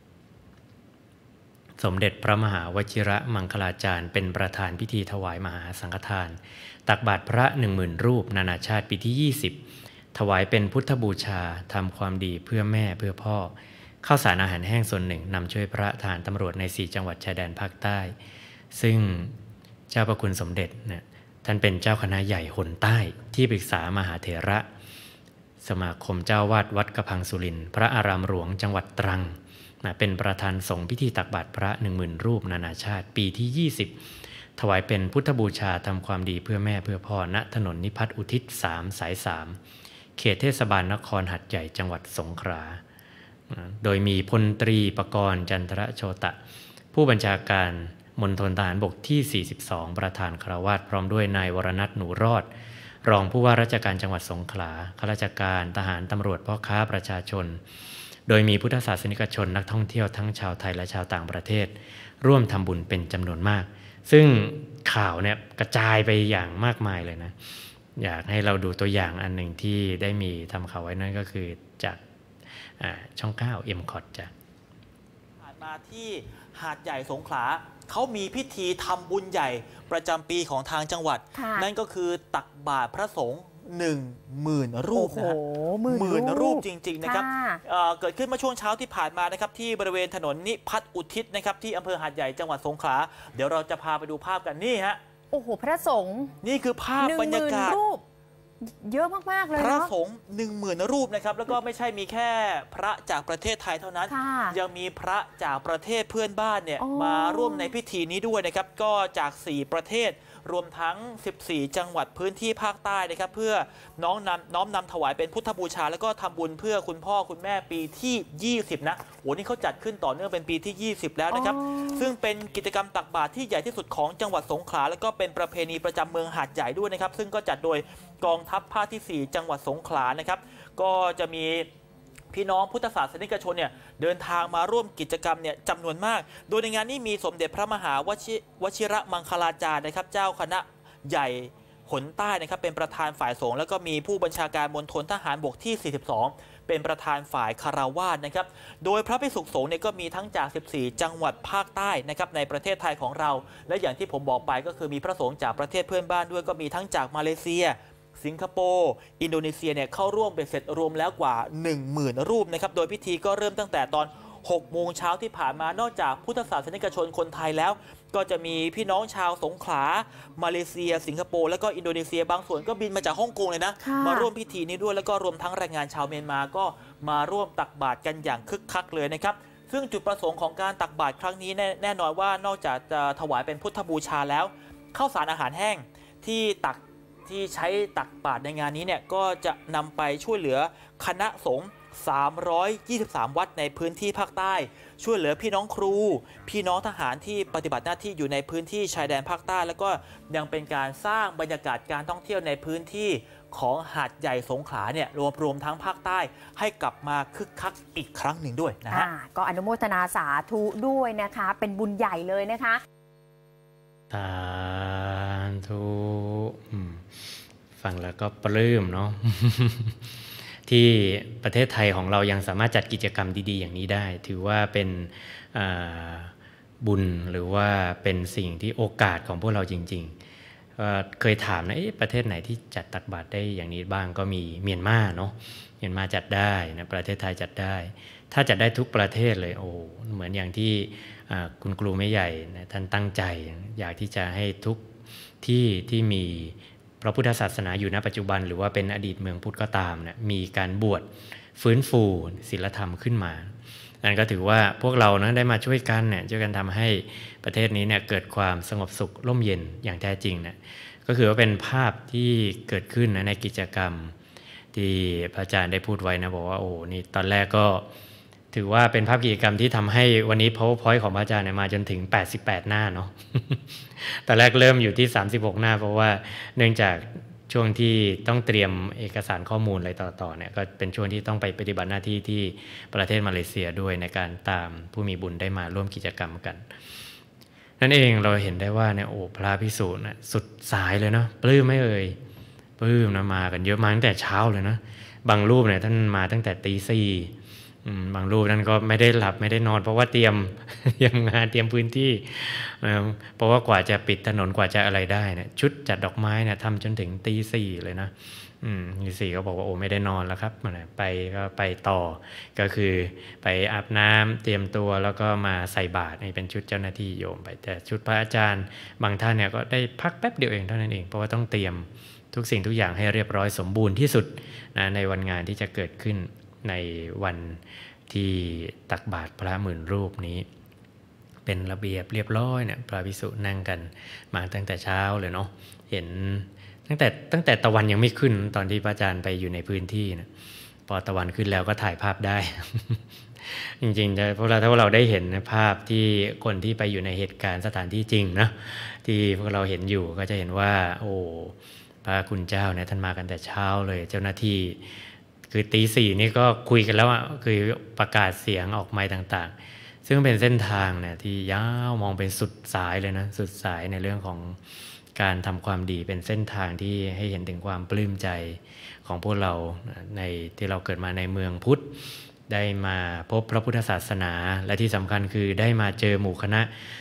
สมเด็จพระมหาวชิระมังคลาจารย์เป็นประธานพิธีถวายมหาสังฆทานตักบาตรพระหนึ่งหมื่นรูปนานาชาติปีที่ยี่สิบถวายเป็นพุทธบูชาทำความดีเพื่อแม่เพื่อพ่อข้าวสารอาหารแห้งส่วนหนึ่งนำช่วยพระทหารตำรวจในสี่จังหวัดชายแดนภาคใต้ซึ่งเจ้าประคุณสมเด็จเนี่ยท่านเป็นเจ้าคณะใหญ่หนใต้ที่ปรึกษามหาเถระสมาคมเจ้าวาดวัดกระพังสุรินทร์พระอารามหลวงจังหวัดตรังนะเป็นประธานสงฆ์พิธีตักบาตรพระ หนึ่งหมื่น รูปนานาชาติปีที่ยี่สิบถวายเป็นพุทธบูชาทำความดีเพื่อแม่เพื่อพ่อณถนนนิพัฒน์อุทิศสามสายสามเขตเทศบาลนครหัดใหญ่จังหวัดสงขลาโดยมีพลตรีปกรณ์จันทรโชตะผู้บัญชาการมณฑลทหารบกที่สี่สิบสองประธานคฤหัสถ์พร้อมด้วยนายวรณัฐหนูรอดรองผู้ว่าราชการจังหวัดสงขลาข้าราชการทหารตำรวจพ่อค้าประชาชนโดยมีพุทธศาสนิกชนนักท่องเที่ยวทั้งชาวไทยและชาวต่างประเทศร่วมทำบุญเป็นจำนวนมากซึ่งข่าวเนี่ยกระจายไปอย่างมากมายเลยนะอยากให้เราดูตัวอย่างอันหนึ่งที่ได้มีทำข่าวไว้นั่นก็คือจากช่องเก้า เอ็ม คอท จ้ะผ่านมาที่หาดใหญ่สงขลาเขามีพิธีทำบุญใหญ่ประจำปีของทางจังหวัดนั่นก็คือตักบาตรพระสงฆ์หนึ่งหมื่นรูปนะฮะโอ้โหหมื่นหมื่นรูรูปปจริงๆนะครับค่ะเอ่อเกิดขึ้นเมื่อช่วงเช้าที่ผ่านมานะครับที่บริเวณถนนนิพัฒน์อุทิศนะครับที่อำเภอหาดใหญ่จังหวัดสงขลาเดี๋ยวเราจะพาไปดูภาพกันนี่ฮะโอ้โหพระสงฆ์นี่คือภาพหนึ่งบรรหยามื่นกาศรูป เยอะมากๆเลยพระเนาะสงฆ์หนึ่งหมื่นรูปนะครับแล้วก็ไม่ใช่มีแค่พระจากประเทศไทยเท่านั้นค่ะยังมีพระจากประเทศเพื่อนบ้านเนี่ยอ๋อมาร่วมในพิธีนี้ด้วยนะครับก็จากสี่ประเทศรวมทั้งสิบสี่จังหวัดพื้นที่ภาคใต้นะครับเพื่อน้องนำน้อมนำถวายเป็นพุทธบูชาแล้วก็ทำบุญเพื่อคุณพ่อคุณแม่ปีที่ยี่สิบนะโอ้นี่เขาจัดขึ้นต่อเนื่องเป็นปีที่ยี่สิบแล้วนะครับอ๋อซึ่งเป็นกิจกรรมตักบาตรที่ใหญ่ที่สุดของจังหวัดสงขลาแล้วก็เป็นประเพณีประจำเมืองหาดใหญ่ด้วยนะครับซึ่งก็จัดโดยกองทัพภาคที่สี่จังหวัดสงขลานะครับก็จะมีพี่น้องพุทธศาสนิกชนเนี่ยเดินทางมาร่วมกิจกรรมเนี่ยจำนวนมาก โดยในงานนี้มีสมเด็จพระมหาวชิวชิระมังคลาจารย์นะครับเจ้าคณะใหญ่หนใต้นะครับเป็นประธานฝ่ายสงฆ์แล้วก็มีผู้บัญชาการมณฑลทหารบกที่สี่สิบสองเป็นประธานฝ่ายคารวาสนะครับโดยพระภิกษุสงฆ์เนี่ยก็มีทั้งจากสิบสี่จังหวัดภาคใต้นะครับในประเทศไทยของเราและอย่างที่ผมบอกไปก็คือมีพระสงฆ์จากประเทศเพื่อนบ้านด้วยก็มีทั้งจากมาเลเซียสิงคโปร์อินโดนีเซียเนี่ยเข้าร่วมเป็นเสร็จรวมแล้วกว่า หนึ่งหมื่น รูปนะครับโดยพิธีก็เริ่มตั้งแต่ตอนหกโมงเช้าที่ผ่านมานอกจากพุทธศาสนิกชนคนไทยแล้วก็จะมีพี่น้องชาวสงขลามาเลเซียสิงคโปร์แล้วก็อินโดนีเซียบางส่วนก็บินมาจากฮ่องกงเลยนะค่ะมาร่วมพิธีนี้ด้วยแล้วก็รวมทั้งแรงงานชาวเมียนมาก็มาร่วมตักบาตรกันอย่างคึกคักเลยนะครับซึ่งจุดประสงค์ของการตักบาตรครั้งนี้แน่แน่นอนว่านอกจากจะถวายเป็นพุทธบูชาแล้วข้าวสารอาหารแห้งที่ตักที่ใช้ตักบาตรในงานนี้เนี่ยก็จะนำไปช่วยเหลือคณะสงฆ์สามร้อยยี่สิบสาม วัดในพื้นที่ภาคใต้ช่วยเหลือพี่น้องครู พี่น้องทหารที่ปฏิบัติหน้าที่อยู่ในพื้นที่ชายแดนภาคใต้แล้วก็ยังเป็นการสร้างบรรยากาศการท่องเที่ยวในพื้นที่ของหาดใหญ่สงขลาเนี่ยรวมรวมทั้งภาคใต้ให้กลับมาคึกคักอีกครั้งหนึ่งด้วยนะฮะอ่าก็อนุโมทนาสาธุด้วยนะคะ เป็นบุญใหญ่เลยนะคะสาธุอืมฟังแล้วก็ปลื้มเนาะ ที่ประเทศไทยของเรายังสามารถจัดกิจกรรมดีๆอย่างนี้ได้ ถือว่าเป็นบุญหรือว่าเป็นสิ่งที่โอกาสของพวกเราจริงๆเคยถามนะประเทศไหนที่จัดตักบาตรได้อย่างนี้บ้างก็มีเมียนมาเนาะเมียนมาจัดได้นะประเทศไทยจัดได้ถ้าจัดได้ทุกประเทศเลยโอ้เหมือนอย่างที่คุณครูไม่ใหญ่นะท่านตั้งใจอยากที่จะให้ทุกที่ที่มีพระพุทธศาสนาอยู่ณปัจจุบันหรือว่าเป็นอดีตเมืองพุทธก็ตามนะมีการบวชฟื้นฟูศีลธรรมขึ้นมานั่นก็ถือว่าพวกเรานะได้มาช่วยกันเนี่ยช่วยกันทำให้ประเทศนี้เนี่ยเกิดความสงบสุขร่มเย็นอย่างแท้จริงนะก็คือว่าเป็นภาพที่เกิดขึ้นนะในกิจกรรมที่พระอาจารย์ได้พูดไว้นะบอกว่าโอ้นี่ตอนแรกก็ถือว่าเป็นภาพกิจกรรมที่ทำให้วันนี้ PowerPoint ของพระอาจารย์เนี่ยมาจนถึงแปดสิบแปดหน้าเนาะ ตอนแรกเริ่มอยู่ที่สามสิบหกหน้าเพราะว่าเนื่องจากช่วงที่ต้องเตรียมเอกสารข้อมูลอะไรต่อๆเนี่ยก็เป็นช่วงที่ต้องไปปฏิบัติหน้าที่ที่ประเทศมาเลเซียด้วยในการตามผู้มีบุญได้มาร่วมกิจกรรมกันนั่นเองเราเห็นได้ว่าเนี่ยโอ้พระภิกษุนะสุดสายเลยเนาะปลื้มไม่เอ่ยปลื้มนะมากันเยอะมาตั้งแต่เช้าเลยนะบางรูปเนี่ยท่านมาตั้งแต่ตีสี่บางรูปนั้นก็ไม่ได้หลับไม่ได้นอนเพราะว่าเตรียมเตรียมงานเตรียมพื้นที่เพราะว่ากว่าจะปิดถนนกว่าจะอะไรได้เนี่ยชุดจัดดอกไม้เนี่ยทำจนถึงตีสี่เลยนะอืมตีสี่ก็บอกว่าโอ้ไม่ได้นอนแล้วครับไปก็ไปต่อก็คือไปอาบน้ำเตรียมตัวแล้วก็มาใส่บาตรนี่เป็นชุดเจ้าหน้าที่โยมไปแต่ชุดพระอาจารย์บางท่านเนี่ยก็ได้พักแป๊บเดียวเองเท่านั้นเองเพราะว่าต้องเตรียมทุกสิ่งทุกอย่างให้เรียบร้อยสมบูรณ์ที่สุดนะในวันงานที่จะเกิดขึ้นในวันที่ตักบาตรพระหมื่นรูปนี้เป็นระเบียบเรียบร้อยเนี่ยพระภิกษุนั่งกันมาตั้งแต่เช้าเลยเนาะเห็นตั้งแต่ตั้งแต่ตะวันยังไม่ขึ้นตอนที่พระอาจารย์ไปอยู่ในพื้นที่นะพอตะวันขึ้นแล้วก็ถ่ายภาพได้ จริงๆพวกเราถ้าเราได้เห็นภาพที่คนที่ไปอยู่ในเหตุการณ์สถานที่จริงนะที่พวกเราเห็นอยู่ก็จะเห็นว่าโอ้พระคุณเจ้าเนี่ยท่านมากันแต่เช้าเลยเจ้าหน้าที่คือตีสี่นี่ก็คุยกันแล้วอ่ะคือประกาศเสียงออกไมค์ต่างๆซึ่งเป็นเส้นทางเนี่ยที่ยาวมองเป็นสุดสายเลยนะสุดสายในเรื่องของการทำความดีเป็นเส้นทางที่ให้เห็นถึงความปลื้มใจของพวกเราในที่เราเกิดมาในเมืองพุทธได้มาพบพระพุทธศาสนาและที่สำคัญคือได้มาเจอหมู่คณะ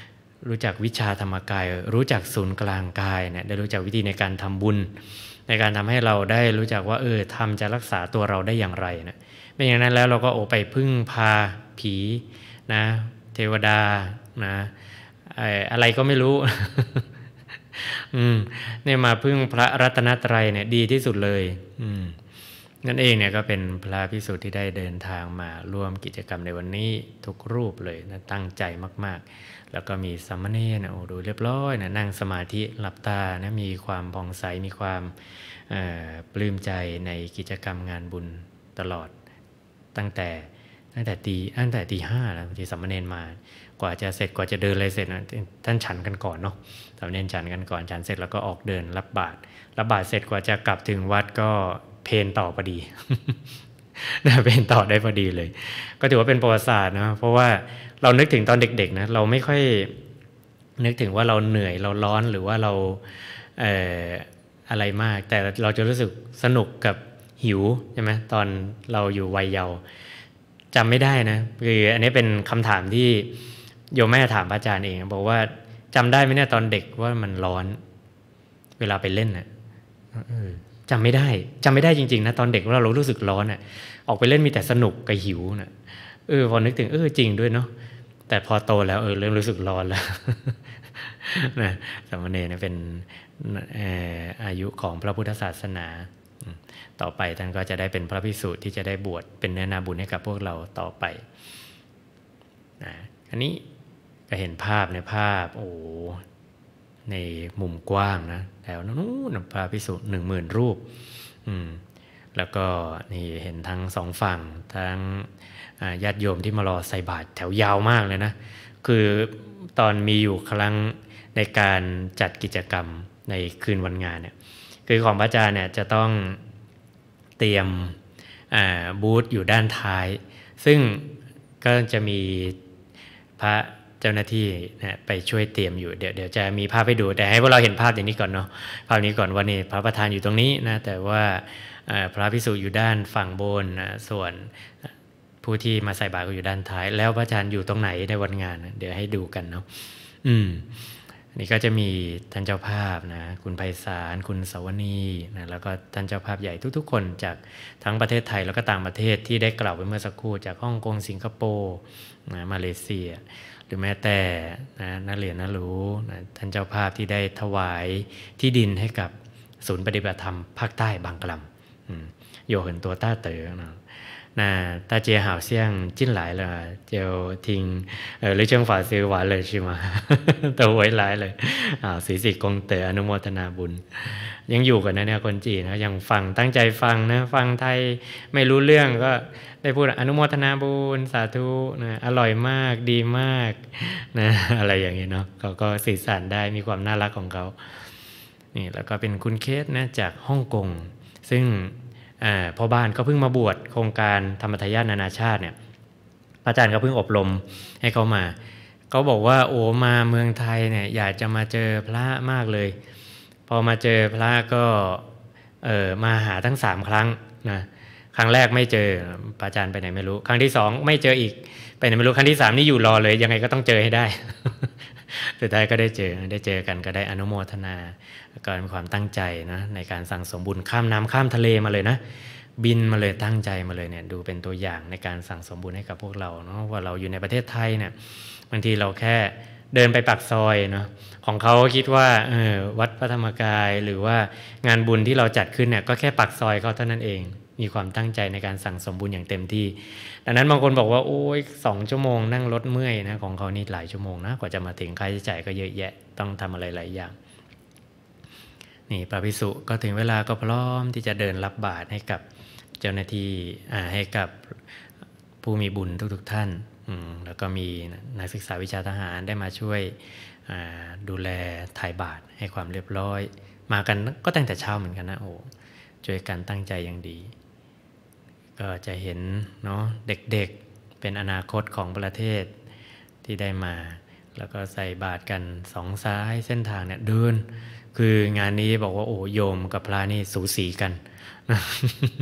รู้จักวิชาธรรมกายรู้จักศูนย์กลางกายเนี่ยได้รู้จักวิธีในการทำบุญในการทำให้เราได้รู้จักว่าเออทำจะรักษาตัวเราได้อย่างไรนะไม่อย่างนั้นแล้วเราก็โอไปพึ่งพาผีนะเทวดานะอะไรก็ไม่รู้ อืมเนี่ยมาพึ่งพระรัตนตรัยเนี่ยดีที่สุดเลยอืมนั่นเองเนี่ยก็เป็นพระภิกษุที่ได้เดินทางมาร่วมกิจกรรมในวันนี้ทุกรูปเลยนะตั้งใจมากๆแล้วก็มีสามเณรนะโอ้ดูเรียบร้อยนะนั่งสมาธิหลับตานะมีความผ่องใสมีความปลื้มใจในกิจกรรมงานบุญตลอดตั้งแต่ตั้งแต่ตีตั้งแต่ตีห้าแล้วที่สามเณรมากว่าจะเสร็จกว่าจะเดินอะไรเสร็จนะท่านฉันกันก่อนเนาะสามเณรฉันกันก่อนฉันเสร็จแล้วก็ออกเดินรับบาตรรับบาตรเสร็จกว่าจะกลับถึงวัดก็เพลต่อพอดี เพลต่อได้พอดีเลยก็ถือว่าเป็นประวัติศาสตร์นะเพราะว่าเรานึกถึงตอนเด็กๆนะเราไม่ค่อยนึกถึงว่าเราเหนื่อยเราร้อนหรือว่าเราเอ่ออะไรมากแต่เราจะรู้สึกสนุกกับหิวใช่ไหมตอนเราอยู่วัยเยาว์จำไม่ได้นะคืออันนี้เป็นคำถามที่โยมแม่ถามพระอาจารย์เองบอกว่าจำได้ไหมเนี่ยตอนเด็กว่ามันร้อนเวลาไปเล่นนะจำไม่ได้จำไม่ได้จริงๆนะตอนเด็กว่าเรารู้สึกร้อนอ่ะออกไปเล่นมีแต่สนุกกับหิวนะเออพอนึกถึงเออจริงด้วยเนาะแต่พอโตแล้วเออเริ่มรู้สึกร้อนแล้วนะสามเณรเป็นอายุของพระพุทธศาสนาต่อไปท่านก็จะได้เป็นพระภิกษุที่จะได้บวชเป็นเนื้อนาบุญให้กับพวกเราต่อไปนะอันนี้ก็เห็นภาพในภาพโอ้ในมุมกว้างนะแถวนู้นพระภิกษุหนึ่งหมื่นรูปอืมแล้วก็นี่เห็นทั้งสองฝั่งทั้งญาติโยมที่มารอใส่บาตรแถวยาวมากเลยนะคือตอนมีอยู่ครั้งในการจัดกิจกรรมในคืนวันงานเนี่ยคือของพระอาจารย์เนี่ยจะต้องเตรียมบูธอยู่ด้านท้ายซึ่งก็จะมีพระเจ้าหน้าที่นะไปช่วยเตรียมอยู่เดี๋ยวเดี๋ยวจะมีภาพให้ดูแต่ให้พวกเราเห็นภาพอย่างนี้ก่อนเนาะภาพนี้ก่อนว่านี่พระประธานอยู่ตรงนี้นะแต่ว่าพระภิกษุอยู่ด้านฝั่งบนนะส่วนผู้ที่มาใส่บาตรก็อยู่ด้านท้ายแล้วพระอาจารย์อยู่ตรงไหนในวันงานนะเดี๋ยวให้ดูกันเนาะอืมนี่ก็จะมีท่านเจ้าภาพนะคุณไพศาลคุณสวนีนะแล้วก็ท่านเจ้าภาพใหญ่ทุกๆคนจากทั้งประเทศไทยแล้วก็ต่างประเทศที่ได้กล่าวไปเมื่อสักครู่จากฮ่องกงสิงคโปร์นะมาเลเซียหรือแม้แต่นะนักเรียนนักรู้นะท่านเจ้าภาพที่ได้ถวายที่ดินให้กับศูนย์ปฏิบัติธรรมภาคใต้บางกล่ำโยเหินตัวต้าเต๋อนะ那大家好像进来了就听呃雷正法师完了是吗都回来了อ่าศรีสิทธิ์กงเต๋ออนุโมทนาบุญยังอยู่กันนะเนี่ยคนจีนนะยังฟังตั้งใจฟังนะฟังไทยไม่รู้เรื่องก็ได้พูดอนุโมทนาบุญสาธุนะอร่อยมากดีมากนะอะไรอย่างเงี้ยเนาะเขาก็สื่อสารได้มีความน่ารักของเขานี่แล้วก็เป็นคุณเคสนะจากฮ่องกงซึ่งอ่าพ่อบ้านก็เพิ่งมาบวชโครงการธรรมทายาทนานาชาติเนี่ยพระอาจารย์ก็เพิ่งอบรมให้เขามาเขาบอกว่าโอ้มาเมืองไทยเนี่ยอยากจะมาเจอพระมากเลยพอมาเจอพระก็เออมาหาทั้งสามครั้งนะครั้งแรกไม่เจอพระอาจารย์ไปไหนไม่รู้ครั้งที่สองไม่เจออีกไปไหนไม่รู้ครั้งที่สามนี่อยู่รอเลยยังไงก็ต้องเจอให้ได้ สุดท้ายก็ได้เจอได้เจอกันก็ได้อนุโมทนาก็มีความตั้งใจนะในการสั่งสมบุญข้ามน้ำข้ามทะเลมาเลยนะบินมาเลยตั้งใจมาเลยเนี่ยดูเป็นตัวอย่างในการสั่งสมบุญให้กับพวกเราเนาะว่าเราอยู่ในประเทศไทยเนี่ยบางทีเราแค่เดินไปปากซอยเนาะของเขาคิดว่าเออวัดพระธรรมกายหรือว่างานบุญที่เราจัดขึ้นเนี่ยก็แค่ปากซอยเขาเท่านั้นเองมีความตั้งใจในการสั่งสมบุญอย่างเต็มที่ดังนั้นบางคนบอกว่าโอ้ยสองชั่วโมงนั่งรถเมื่อยนะของเขานี่หลายชั่วโมงนะกว่าจะมาถึงค่าใช้จ่ายก็เยอะแยะต้องทำอะไรหลายอย่างนี่พระภิกษุก็ถึงเวลาก็พร้อมที่จะเดินรับบาตรให้กับเจ้าหน้าที่ให้กับผู้มีบุญทุกๆท่านแล้วก็มีนักศึกษาวิชาทหารได้มาช่วยดูแลถ่ายบาตรให้ความเรียบร้อยมากันก็ตั้งแต่เช้าเหมือนกันนะโอ้ช่วยกันตั้งใจอย่างดีก็จะเห็นเนาะเด็กๆเป็นอนาคตของประเทศที่ได้มาแล้วก็ใส่บาตรกันสองซ้ายเส้นทางเนี่ยเดินคืองานนี้บอกว่าโอ้โยมกับพระนี่สูสีกัน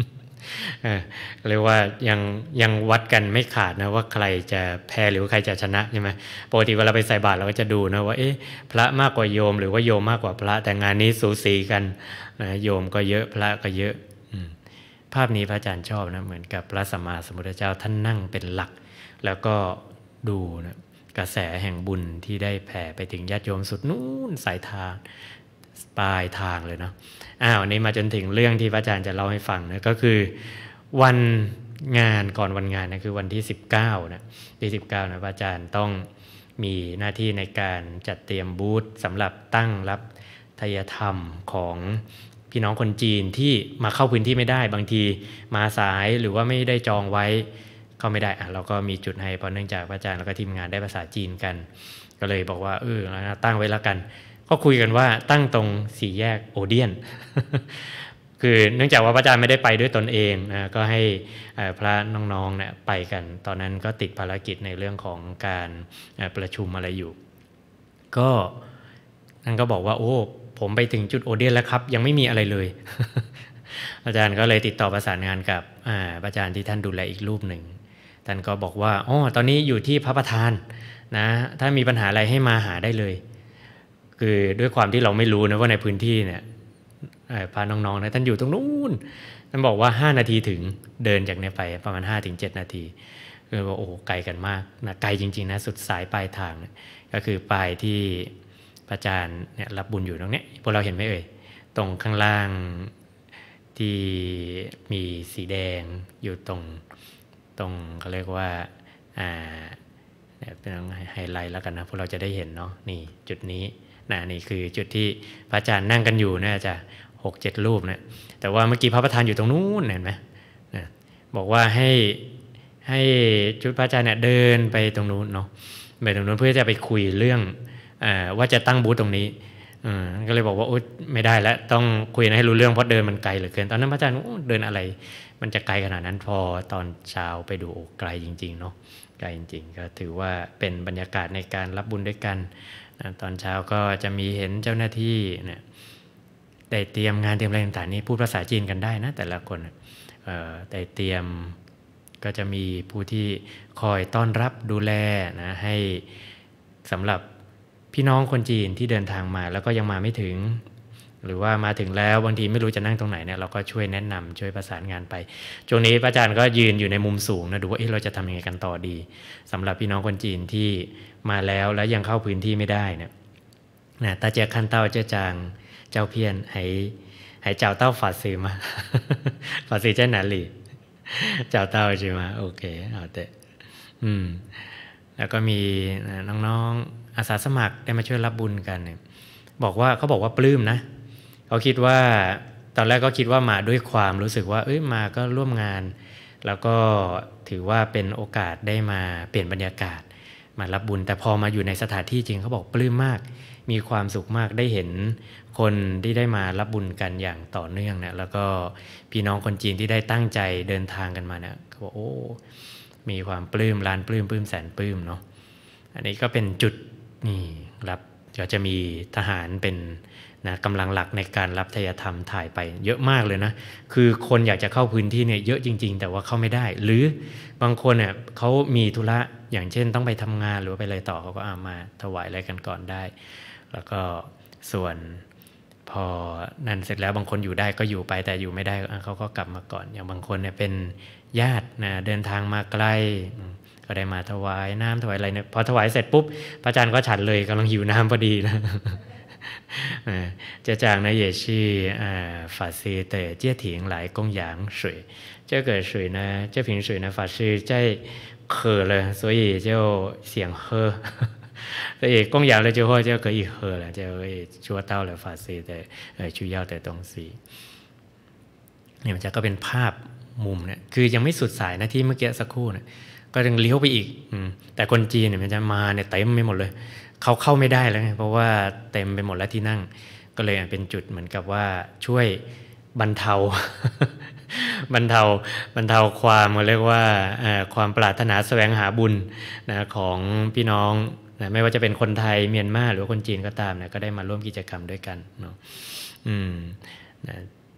เรียกว่ายังยังวัดกันไม่ขาดนะว่าใครจะแพ้หรือว่าใครจะชนะใช่ไหมปกติเวลาไปใส่บาตรเราก็จะดูนะว่าเอ๊ะพระมากกว่าโยมหรือว่าโยมมากกว่าพระแต่งานนี้สูสีกันนะโยมก็เยอะพระก็เยอะภาพนี้พระอาจารย์ชอบนะเหมือนกับพระสัมมาสัมพุทธเจ้าท่านนั่งเป็นหลักแล้วก็ดูนะกระแสแห่งบุญที่ได้แผ่ไปถึงญาติโยมสุดนู้นสายทางปลายทางเลยเนาะอ้าววันนี้มาจนถึงเรื่องที่พระอาจารย์จะเล่าให้ฟังนะก็คือวันงานก่อนวันงานนะคือวันที่สิบเก้านะที่สิบเก้านะพระอาจารย์ต้องมีหน้าที่ในการจัดเตรียมบูธสำหรับตั้งรับไทยธรรมของพี่น้องคนจีนที่มาเข้าพื้นที่ไม่ได้บางทีมาสายหรือว่าไม่ได้จองไว้เข้าไม่ได้อ่ะเราก็มีจุดให้เพราะเนื่องจากพระอาจารย์แล้วก็ทีมงานได้ภาษาจีนกันก็เลยบอกว่าเออตั้งไว้แล้วกันก็คุยกันว่าตั้งตรงสี่แยกโอเดียน คือเนื่องจากว่าพระอาจารย์ไม่ได้ไปด้วยตนเองนะก็ให้พระน้องๆเนี่ยไปกันตอนนั้นก็ติดภารกิจในเรื่องของการประชุมอะไรอยู่ก็ท่านก็บอกว่าโอ้ผมไปถึงจุดโอเดียนแล้วครับยังไม่มีอะไรเลย อาจารย์ก็เลยติดต่อประสานงานกับอาจารย์ที่ท่านดูแลอีกรูปหนึ่งท่านก็บอกว่าอ๋อตอนนี้อยู่ที่พระประธานนะถ้ามีปัญหาอะไรให้มาหาได้เลยคือด้วยความที่เราไม่รู้นะว่าในพื้นที่เนี่ยพาน้องๆนะท่านอยู่ตรงนู้นท่านบอกว่าห้านาทีถึงเดินจากนี้ไปประมาณ ห้าถึงเจ็ด นาทีคือว่าโอ้ไกลกันมากนะไกลจริงๆนะสุดสายปลายทางนะก็คือปลายที่พระอาจารย์เนี่ยรับบุญอยู่ตรงนี้พวกเราเห็นไหมเอ่ยตรงข้างล่างที่มีสีแดงอยู่ตรงตรงเขาเรียกว่าอ่าเป็นไฮไลท์แล้วกันนะพวกเราจะได้เห็นเนาะนี่จุดนี้นะนี่คือจุดที่พระอาจารย์นั่งกันอยู่นะจะหกเจ็ดรูปนะแต่ว่าเมื่อกี้พระประธานอยู่ตรงนู้นเห็นไหมนะบอกว่าให้ให้จุดพระอาจารย์เนี่ยเดินไปตรงนู้นเนาะไปตรงนู้นเพื่อจะไปคุยเรื่องอ่าว่าจะตั้งบูธตรงนี้อืมก็เลยบอกว่าโอ๊ยไม่ได้แล้วต้องคุยให้รู้เรื่องเพราะเดินมันไกลเหลือเกินตอนนั้นพระอาจารย์เดินอะไรมันจะไกลขนาดนั้นพอตอนเช้าไปดูไกลจริงๆเนาะไกลจริงๆก็ถือว่าเป็นบรรยากาศในการรับบุญด้วยกันตอนเช้าก็จะมีเห็นเจ้าหน้าที่เนี่ยได้เตรียมงานเตรียมอะไรต่างๆนี้พูดภาษาจีนกันได้นะแต่ละคนได้เตรียมก็จะมีผู้ที่คอยต้อนรับดูแลนะให้สำหรับพี่น้องคนจีนที่เดินทางมาแล้วก็ยังมาไม่ถึงหรือว่ามาถึงแล้วบางทีไม่รู้จะนั่งตรงไหนเนี่ยเราก็ช่วยแนะนำช่วยประสานงานไปช่วงนี้พระอาจารย์ก็ยืนอยู่ในมุมสูงนะดูว่าเอ๊ะเราจะทำยังไงกันต่อดีสำหรับพี่น้องคนจีนที่มาแล้วแล้วยังเข้าพื้นที่ไม่ได้เนี่ยนะตาเจียขั้นเต้าเจ้าจางเจ้าเพียนให้ให้เจ้าเต้าฝาซื้อมา ฝาซื้อเจ้าหนาหลีเจ้าเต้าใช่ไหมโอเคเอาเตะอืมแล้วก็มีน้องๆอาสาสมัครได้มาช่วยรับบุญกันเนี่ยบอกว่าเขาบอกว่าปลื้มนะเขาคิดว่าตอนแรกก็คิดว่ามาด้วยความรู้สึกว่าเอ้ยมาก็ร่วมงานแล้วก็ถือว่าเป็นโอกาสได้มาเปลี่ยนบรรยากาศมารับบุญแต่พอมาอยู่ในสถานที่จริงเขาบอกปลื้มมากมีความสุขมากได้เห็นคนที่ได้มารับบุญกันอย่างต่อเนื่องเนี่ยแล้วก็พี่น้องคนจีนที่ได้ตั้งใจเดินทางกันมาเนี่ยเขาบอกโอ้มีความปลื้มล้านปลื้มปลื้มแสนปลื้มเนาะอันนี้ก็เป็นจุดนี่รับก็จะมีทหารเป็นนะกำลังหลักในการรับไทยธรรมถ่ายไปเยอะมากเลยนะคือคนอยากจะเข้าพื้นที่เนี่ยเยอะจริงๆแต่ว่าเข้าไม่ได้หรือบางคนเนี่ยเขามีธุระอย่างเช่นต้องไปทำงานหรือว่าไปอะไรต่อเขาก็เอามาถวายอะไรกันก่อนได้แล้วก็ส่วนพอนั่นเสร็จแล้วบางคนอยู่ได้ก็อยู่ไปแต่อยู่ไม่ได้เขาก็กลับมาก่อนอย่างบางคนเนี่ยเป็นญาตินะเดินทางมาไกลก็ได้มาถวายน้ำถวายอะไรเนี่ยพอถวายเสร็จปุ๊บพระอาจารย์ก็ฉันเลยกำลังหิวน้ำพอดีนะเจ้าจาง呢也是呃法师的戒庭来供养水这个水呢这瓶水呢法师在渴了所以就想喝所以供养了之后就可以喝了就可以做到了法师的呃需要的东西เนี่ยมันจะก็เป็นภาพมุมเนี่ยคือยังไม่สุดสายนะที่เมื่อกี้สักครู่เนี่ยก็ยังเลี้ยวไปอีกแต่คนจีนเนี่ยมันจะมาเนี่ยเต็มไปหมดเลยเขาเข้าไม่ได้แล้วไงเพราะว่าเต็มไปหมดแล้วที่นั่งก็เลยเป็นจุดเหมือนกับว่าช่วยบรรเทา บรรเทาบรรเทาความเรียกว่าความปรารถนาแสวงหาบุญนะของพี่น้องนะไม่ว่าจะเป็นคนไทยเมียนมาหรือว่าคนจีนก็ตามนะก็ได้มาร่วมกิจกรรมด้วยกันเนาะอืมนะ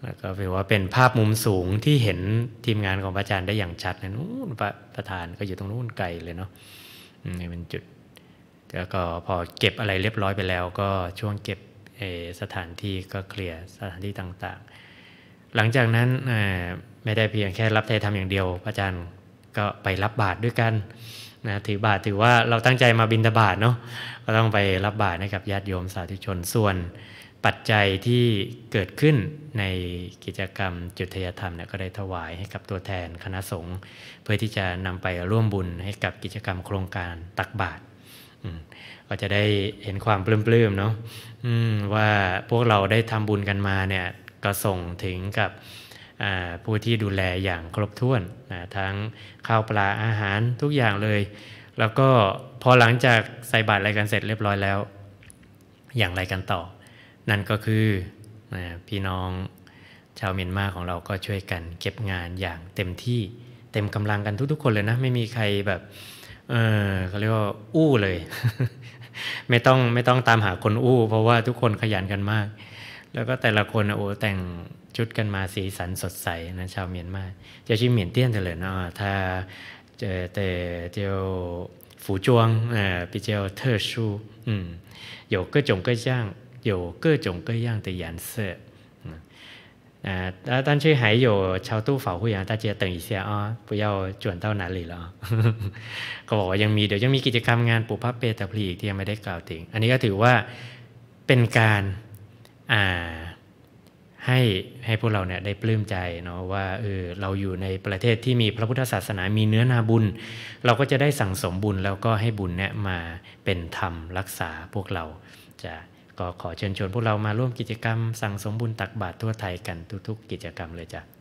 แล้วก็ถือว่าเป็นภาพมุมสูงที่เห็นทีมงานของพระอาจารย์ได้อย่างชัดนะนู้นพระประธานก็อยู่ตรงนู้นไกลเลยเนาะนี่เป็นจุดแล้วก็พอเก็บอะไรเรียบร้อยไปแล้วก็ช่วงเก็บสถานที่ก็เคลียร์สถานที่ต่างๆหลังจากนั้นไม่ได้เพียงแค่รับไทยธรรมอย่างเดียวพระอาจารย์ก็ไปรับบาตรด้วยกันนะถือบาตรถือว่าเราตั้งใจมาบิณฑบาตเนาะก็ต้องไปรับบาตรให้กับญาติโยมสาธุชนส่วนปัจจัยที่เกิดขึ้นในกิจกรรมจุทยธรรมเนี่ยก็ได้ถวายให้กับตัวแทนคณะสงฆ์เพื่อที่จะนำไปร่วมบุญให้กับกิจกรรมโครงการตักบาตรก็จะได้เห็นความปลื้มๆเนาะว่าพวกเราได้ทำบุญกันมาเนี่ยก็ส่งถึงกับผู้ที่ดูแลอย่างครบถ้วนนะทั้งข้าวปลาอาหารทุกอย่างเลยแล้วก็พอหลังจากใส่บาตรอะไรกันเสร็จเรียบร้อยแล้วอย่างไรกันต่อนั่นก็คือนะพี่น้องชาวเมียนมาของเราก็ช่วยกันเก็บงานอย่างเต็มที่เต็มกำลังกันทุกๆคนเลยนะไม่มีใครแบบเออเขาเรียกว่าอู้เลย ไม่ต้องไม่ต้องตามหาคนอู้เพราะว่าทุกคนขยันกันมากแล้วก็แต่ละคนโอ้แต่งชุดกันมาสีสันสดใสนะชาวเมียนมาจะชื่อเหมียนเตี้ยนเลยนะถ้าเจอแต่เจียวฝูจวงอ่า比较特殊嗯有各种各样有各种各样的颜色啊但是还有超度法会啊大家等一下啊不要转到哪里了ก็บอกว่ายังมีเดี๋ยวยังมีกิจกรรมงานปุพพเปตพลีที่ยังไม่ได้กล่าวถึงอันนี้ก็ถือว่าเป็นการอ่าให้ให้พวกเราเนี่ยได้ปลื้มใจเนาะว่าเออเราอยู่ในประเทศที่มีพระพุทธศาสนามีเนื้อนาบุญเราก็จะได้สั่งสมบุญแล้วก็ให้บุญเนี่ยมาเป็นธรรมรักษาพวกเราจะก็ขอเชิญชวนพวกเรามาร่วมกิจกรรมสั่งสมบุญตักบาตรทั่วไทยกันทุกๆกิจกรรมเลยจ้ะ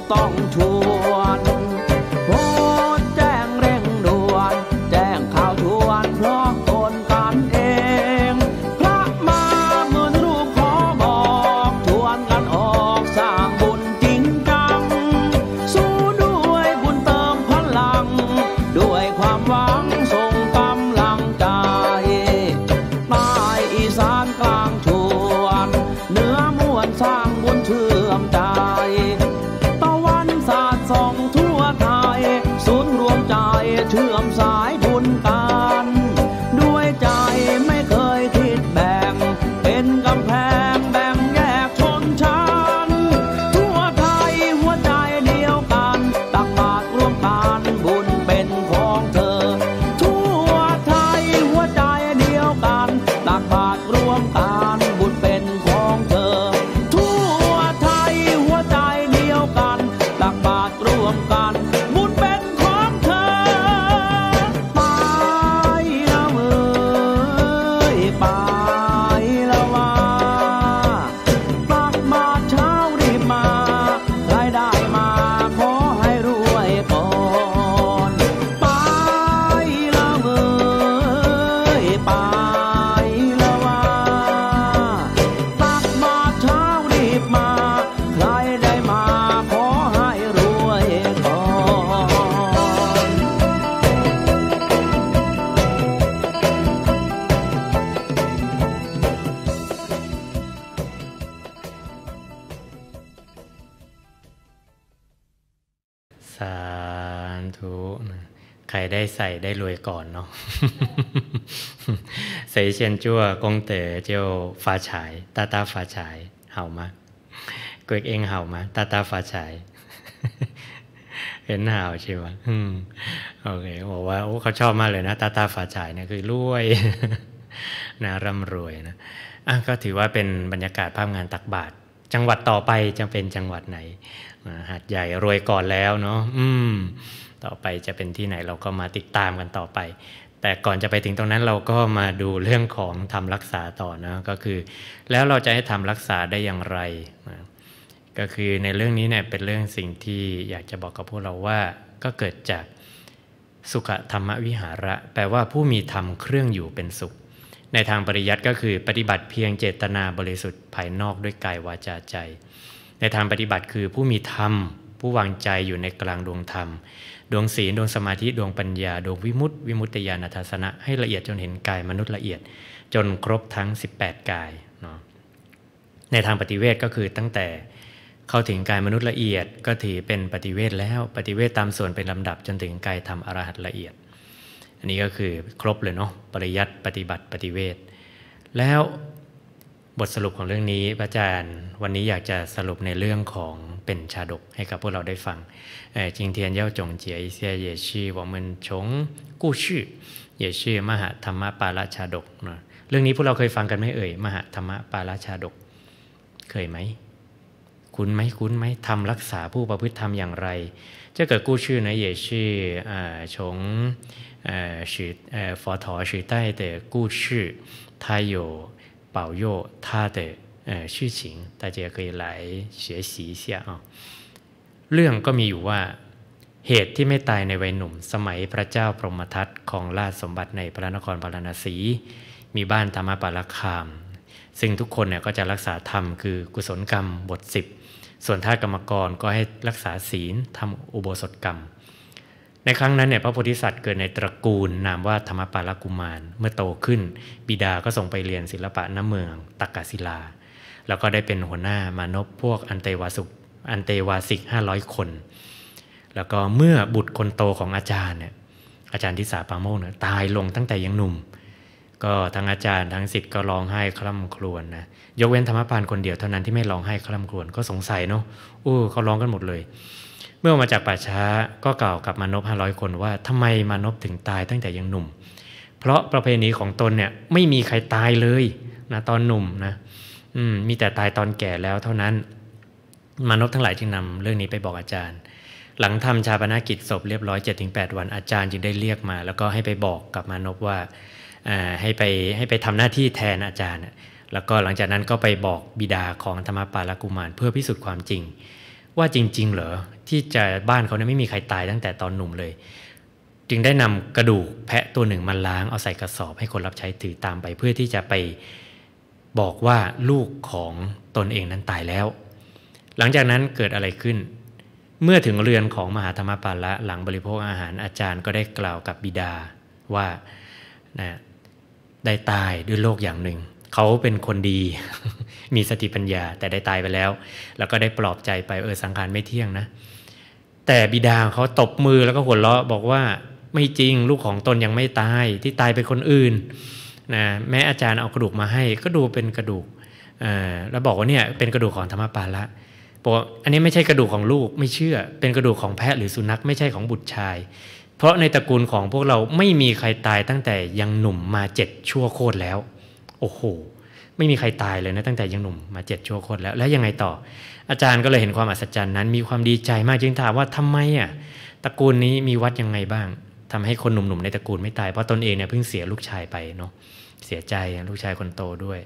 ต้องชวนโพสต์แจ้งเร่งด่วนแจ้งข่าวชวนเพราะคนกันเองพระมาเหมือนรูปขอบอกชวนกันออกสร้างบุญจริงจังสู้ด้วยบุญเติมพลังด้วยความหวังส่งกำลังใจใต้อีสานกลางชวนเหนือมวลสร้างบุญเชื่อมใจตะวันสาดส่องทั่วไทยศูนย์รวมใจเชื่อมสายบุญกันด้วยใจไม่เคยคิดแบ่งเป็นกำแพงแบ่งแยกชนชั้นทั่วไทยหัวใจเดียวกันตักบาตรร่วมกันบุญเป็นของเธอทั่วไทยหัวใจเดียวกันตักบาตรร่วมกันบุญเป็นของเธอทั่วไทยหัวใจเดียวกันตักบาตรร่วมกันบุญเป็นของเธอไปละเมื่อยไปละว่าตักบาตรเช้ารีบมาใครได้มาขอให้รวยก่อนไปละเมื่อยไปละว่าตักบาตรเช้ารีบมาใครได้มาขอให้รวยก่อนสาธุใครได้ใส่ได้รวยก่อนเนาะ ใส่เชียนจั่วกงเต๋อเจียวฟ้าฉายตาตาฟ้าฉายเห่ามาเกวกเองเห่ามาตาตาฟ้าฉาย เห็นเห่าใช่ไหมอืมโอเคบอกว่าโอ้เขาชอบมากเลยนะตาตาฟ้าฉายเนี่ยคือรวย นะร่ำรวยนะอ่ะก็ถือว่าเป็นบรรยากาศภาพงานตักบาตรจังหวัดต่อไปจะเป็นจังหวัดไหนอ่าหาดใหญ่รวยก่อนแล้วเนาะอืมต่อไปจะเป็นที่ไหนเราก็มาติดตามกันต่อไป แต่ก่อนจะไปถึงตรงนั้นเราก็มาดูเรื่องของทำรักษาต่อนะก็คือแล้วเราจะให้ทำรักษาได้อย่างไรนะก็คือในเรื่องนี้เนี่ยเป็นเรื่องสิ่งที่อยากจะบอกกับพวกเราว่าก็เกิดจากสุขธรรมวิหาระ แปลว่าผู้มีธรรมเครื่องอยู่เป็นสุขในทางปริยัติก็คือปฏิบัติเพียงเจตนาบริสุทธิ์ภายนอกด้วยกายวาจาใจในทางปฏิบัติคือผู้มีธรรมผู้วางใจอยู่ในกลางดวงธรรมดวงศีลดวงสมาธิดวงปัญญาดวงวิมุตติวิมุตติญาณทัศนะให้ละเอียดจนเห็นกายมนุษย์ละเอียดจนครบทั้งสิบแปดกายเนาะในทางปฏิเวทก็คือตั้งแต่เข้าถึงกายมนุษย์ละเอียดก็ถือเป็นปฏิเวทแล้วปฏิเวทตามส่วนเป็นลำดับจนถึงกายธรรมอรหัตละเอียดอันนี้ก็คือครบเลยเนาะปริยัติปฏิบัติปฏิเวทแล้วบทสรุปของเรื่องนี้พระอาจารย์วันนี้อยากจะสรุปในเรื่องของเป็นชาดกให้กับพวกเราได้ฟัง今天要总结一下也是我们从故事也是มหาธรรมปาราชาดกนะเรื่องนี้พวกเราเคยฟังกันไหมเอ่ยมหาธรรมปาราชาดกเคยไหมคุ้นไหมคุ้นไหมทำรักษาผู้ประพฤติธรรมอย่างไร这个故事呢也是呃从呃时呃佛陀时代的故事他有保佑他的呃事情大家可以来学习一下啊เรื่องก็มีอยู่ว่าเหตุที่ไม่ตายในวัยหนุ่มสมัยพระเจ้าพรหมทัตของราชสมบัติในพระนครพาราณสีมีบ้านธรรมปาราคามซึ่งทุกคนเนี่ยก็จะรักษาธรรมคือกุศลกรรมบทสิบส่วนทาสกรรมกรก็ให้รักษาศีลทำอุโบสถกรรมในครั้งนั้นเนี่ยพระโพธิสัตว์เกิดในตระกูลนามว่าธรรมปาลกุมารเมื่อโตขึ้นบิดาก็ส่งไปเรียนศิลปะณเมืองตักกศิลาแล้วก็ได้เป็นหัวหน้ามานพพวกอันเตวาสุอันเตวาสิกห้าร้อยคนแล้วก็เมื่อบุตรคนโตของอาจารย์เนี่ยอาจารย์ทิสาปาโมกเนี่ยตายลงตั้งแต่ยังหนุ่มก็ทั้งอาจารย์ทั้งศิษย์ก็ร้องไห้คร่ำครวญนะยกเว้นธรรมปานคนเดียวเท่านั้นที่ไม่ร้องไห้คร่ำครวญก็สงสัยเนาะโอ้เขาร้องกันหมดเลยเมื่อมาจากป่าช้าก็กล่าวกับมานพห้าร้อยคนว่าทำไมมานพถึงตายตั้งแต่ยังหนุ่มเพราะประเพณีของตนเนี่ยไม่มีใครตายเลยนะตอนหนุ่มนะอืมมีแต่ตายตอนแก่แล้วเท่านั้นมานพทั้งหลายจึงนำเรื่องนี้ไปบอกอาจารย์หลังทำชาปนกิจศพเรียบร้อย เจ็ดถึงแปด วันอาจารย์จึงได้เรียกมาแล้วก็ให้ไปบอกกับมานพว่าให้ไปให้ไปทำหน้าที่แทนอาจารย์แล้วก็หลังจากนั้นก็ไปบอกบิดาของธรรมปาลกุมารเพื่อพิสูจน์ความจริงว่าจริงๆเหรอที่จะบ้านเขาเนี่ยไม่มีใครตายตั้งแต่ตอนหนุ่มเลยจึงได้นำกระดูกแพะตัวหนึ่งมาล้างเอาใส่กระสอบให้คนรับใช้ถือตามไปเพื่อที่จะไปบอกว่าลูกของตนเองนั้นตายแล้วหลังจากนั้นเกิดอะไรขึ้นเมื่อถึงเรือนของมหาธรรมปาละหลังบริโภคอาหารอาจารย์ก็ได้กล่าวกับบิดาว่านะได้ตายด้วยโรคอย่างหนึ่งเขาเป็นคนดี มีสติปัญญาแต่ได้ตายไปแล้วแล้วก็ได้ปลอบใจไปเออสังขารไม่เที่ยงนะแต่บิดาเขาตบมือแล้วก็หัวเราะบอกว่าไม่จริงลูกของตนยังไม่ตายที่ตายเป็นคนอื่นนะแม้อาจารย์เอากระดูกมาให้ก็ดูเป็นกระดูกแล้วบอกว่าเนี่ยเป็นกระดูกของธรรมปาละบอกอันนี้ไม่ใช่กระดูกของลูกไม่เชื่อเป็นกระดูกของแพะหรือสุนัขไม่ใช่ของบุตรชายเพราะในตระกูลของพวกเราไม่มีใครตายตั้งแต่ยังหนุ่มมาเจ็ดชั่วโคตรแล้วโอ้โหไม่มีใครตายเลยนะตั้งแต่ยังหนุ่มมาเจ็ดชั่วโคตรแล้วแล้วยังไงต่ออาจารย์ก็เลยเห็นความอัศจรรย์นั้นมีความดีใจมากจึงถามว่าทำไมอ่ะตระกูลนี้มีวัดยังไงบ้างทำให้คนหนุ่มๆในตระกูลไม่ตายเพราะตนเองเนี่ยเพิ่งเสียลูกชายไปเนาะเสียใจลูกชายคนโตด้วย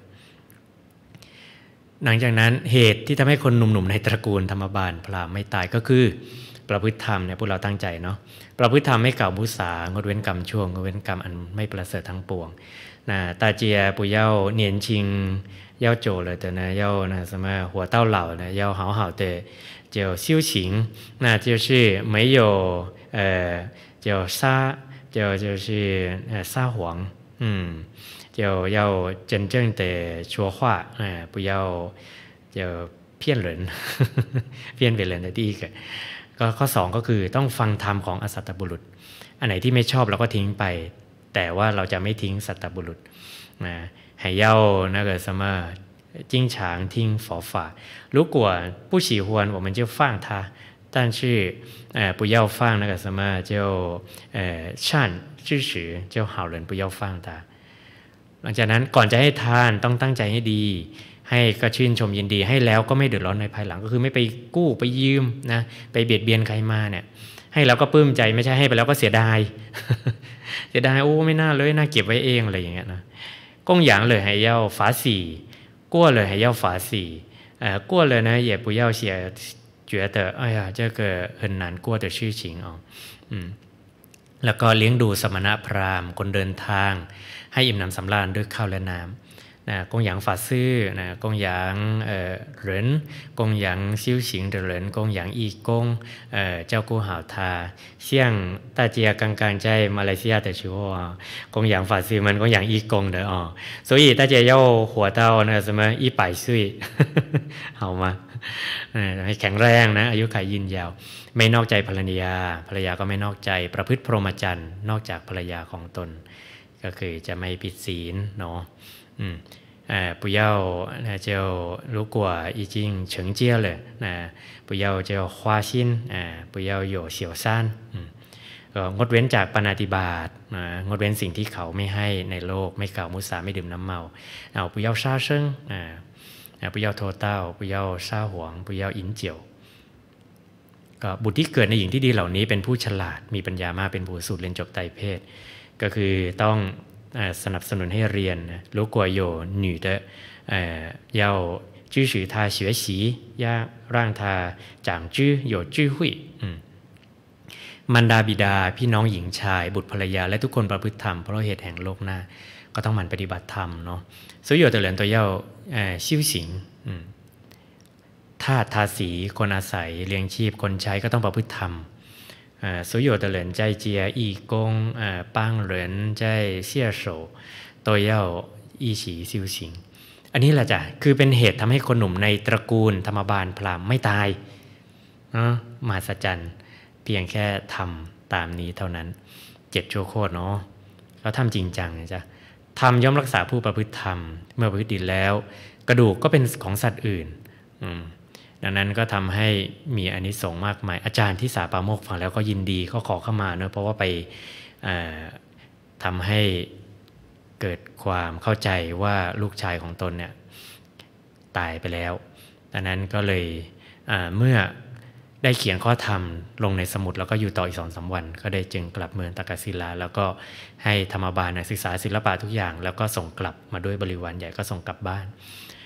หลังจากนั้นเหตุที่ทำให้คนหนุ่มๆในตระกูลธรรมบาลพราหมณ์ไม่ตายก็คือประพฤติธรรมเนี่ยพวกเราตั้งใจเนาะประพฤติธรรมไม่กล่าวมุสางดเว้นกรรมชั่วงดเว้นกรรมอันไม่ประเสริฐทั้งปวงนะ大家不要年轻要久了的呢要那什么活到老呢要好好的就修行那就是没有呃就撒就就是呃撒谎嗯就要真正的说话呃不要就骗人骗别人的第一个ก็ข้อสองก็คือต้องฟังธรรมของอสัตตบุรุษอันไหนที่ไม่ชอบเราก็ทิ้งไปแต่ว่าเราจะไม่ทิ้งสัตตบุรุษนะ还要那个什么经常听佛法如果不喜欢我们就放他但是呃不要放那个什么就呃善知识就好人不要放他หลังจากนั้นก่อนจะให้ทานต้องตั้งใจให้ดีให้ก็ชื่นชมยินดีให้แล้วก็ไม่เดือดร้อนในภายหลังก็คือไม่ไปกู้ไปยืมนะไปเบียดเบียนใครมาเนี่ยให้แล้วก็ปลื้มใจไม่ใช่ให้ไปแล้วก็เสียดายเสียดายโอ้ไม่น่าเลยน่าเก็บไว้เองอะไรอย่างเงี้ยนะ供养了还要法喜过了还要法喜呃过了呢也不要写觉得哎呀这个很难过的事情哦อืมแล้วก็เลี้ยงดูสมณพราหมณ์คนเดินทางให้อิ่มหนำสำราญด้วยข้าวและน้ำนะ供养法师นะ供养呃人供养修行的人供养义工呃照顾好他像大家刚刚在马来西亚的时候啊供养法师们供养义工的哦所以大家要活到那什么一百岁好吗ให้แข็งแรงนะอายุขัยยืนยาวไม่นอกใจภรรยาภรรยาก็ไม่นอกใจประพฤติพรหมจรรย์นอกจากภรรยาของตนก็คือจะไม่ผิดศีลเนาะ嗯，呃，不要那就如果已经成戒了，那不要就花心，呃，不要有小三，嗯，ก็งดเว้นจากปาณาติบาตนะงดเว้นสิ่งที่เขาไม่ให้ในโลกไม่กล่าวมุสาไม่ดื่มน้ำเมาเอา不要杀生อ่า不要偷盗不要撒谎不要饮酒ก็บุตรที่เกิดในหญิงที่ดีเหล่านี้เป็นผู้ฉลาดมีปัญญามากเป็นผู้สูตรเรียนจบไตรเพศก็คือต้องสนับสนุนให้เรียน如果有女的呃要支持她学习要让她长知有智慧อืมมารดาบิดาพี่น้องหญิงชายบุตรภรรยาและทุกคนประพฤติธรรมเพราะเหตุแห่งโลกหน้าก็ต้องหมั่นปฏิบัติธรรมเนาะ所有的人都要呃修行อืมทาสทาสีคนอาศัยเลี้ยงชีพคนใช้ก็ต้องประพฤติธรรม呃所有的人在接义工呃帮人在谢手都要一起修行อันนี้แหละจ้ะคือเป็นเหตุทำให้คนหนุ่มในตระกูลธรรมบาลพราหมณ์ไม่ตายเนาะมหัศจรรย์เพียงแค่ทำตามนี้เท่านั้นเจ็ดชั่วโคตรเนาะแล้วทำจริงจังนะจ๊ะทำย่อมรักษาผู้ประพฤติธรรมเมื่อประพฤติดีแล้วกระดูกก็เป็นของสัตว์อื่นอืมดังนั้นก็ทำให้มีอานิสงส์มากมายอาจารย์ที่สาปาโมกข์ฟังแล้วก็ยินดีก็ขอเข้ามาเนอะเพราะว่าไปทำให้เกิดความเข้าใจว่าลูกชายของตนเนี่ยตายไปแล้วดังนั้นก็เลยเมื่อได้เขียนข้อธรรมลงในสมุดแล้วก็อยู่ต่ออีกสองสามวันก็ได้จึงกลับเมืองตากศิลาแล้วก็ให้ธรรมบาลศึกษาศิลปะทุกอย่างแล้วก็ส่งกลับมาด้วยบริวารใหญ่ก็ส่งกลับบ้าน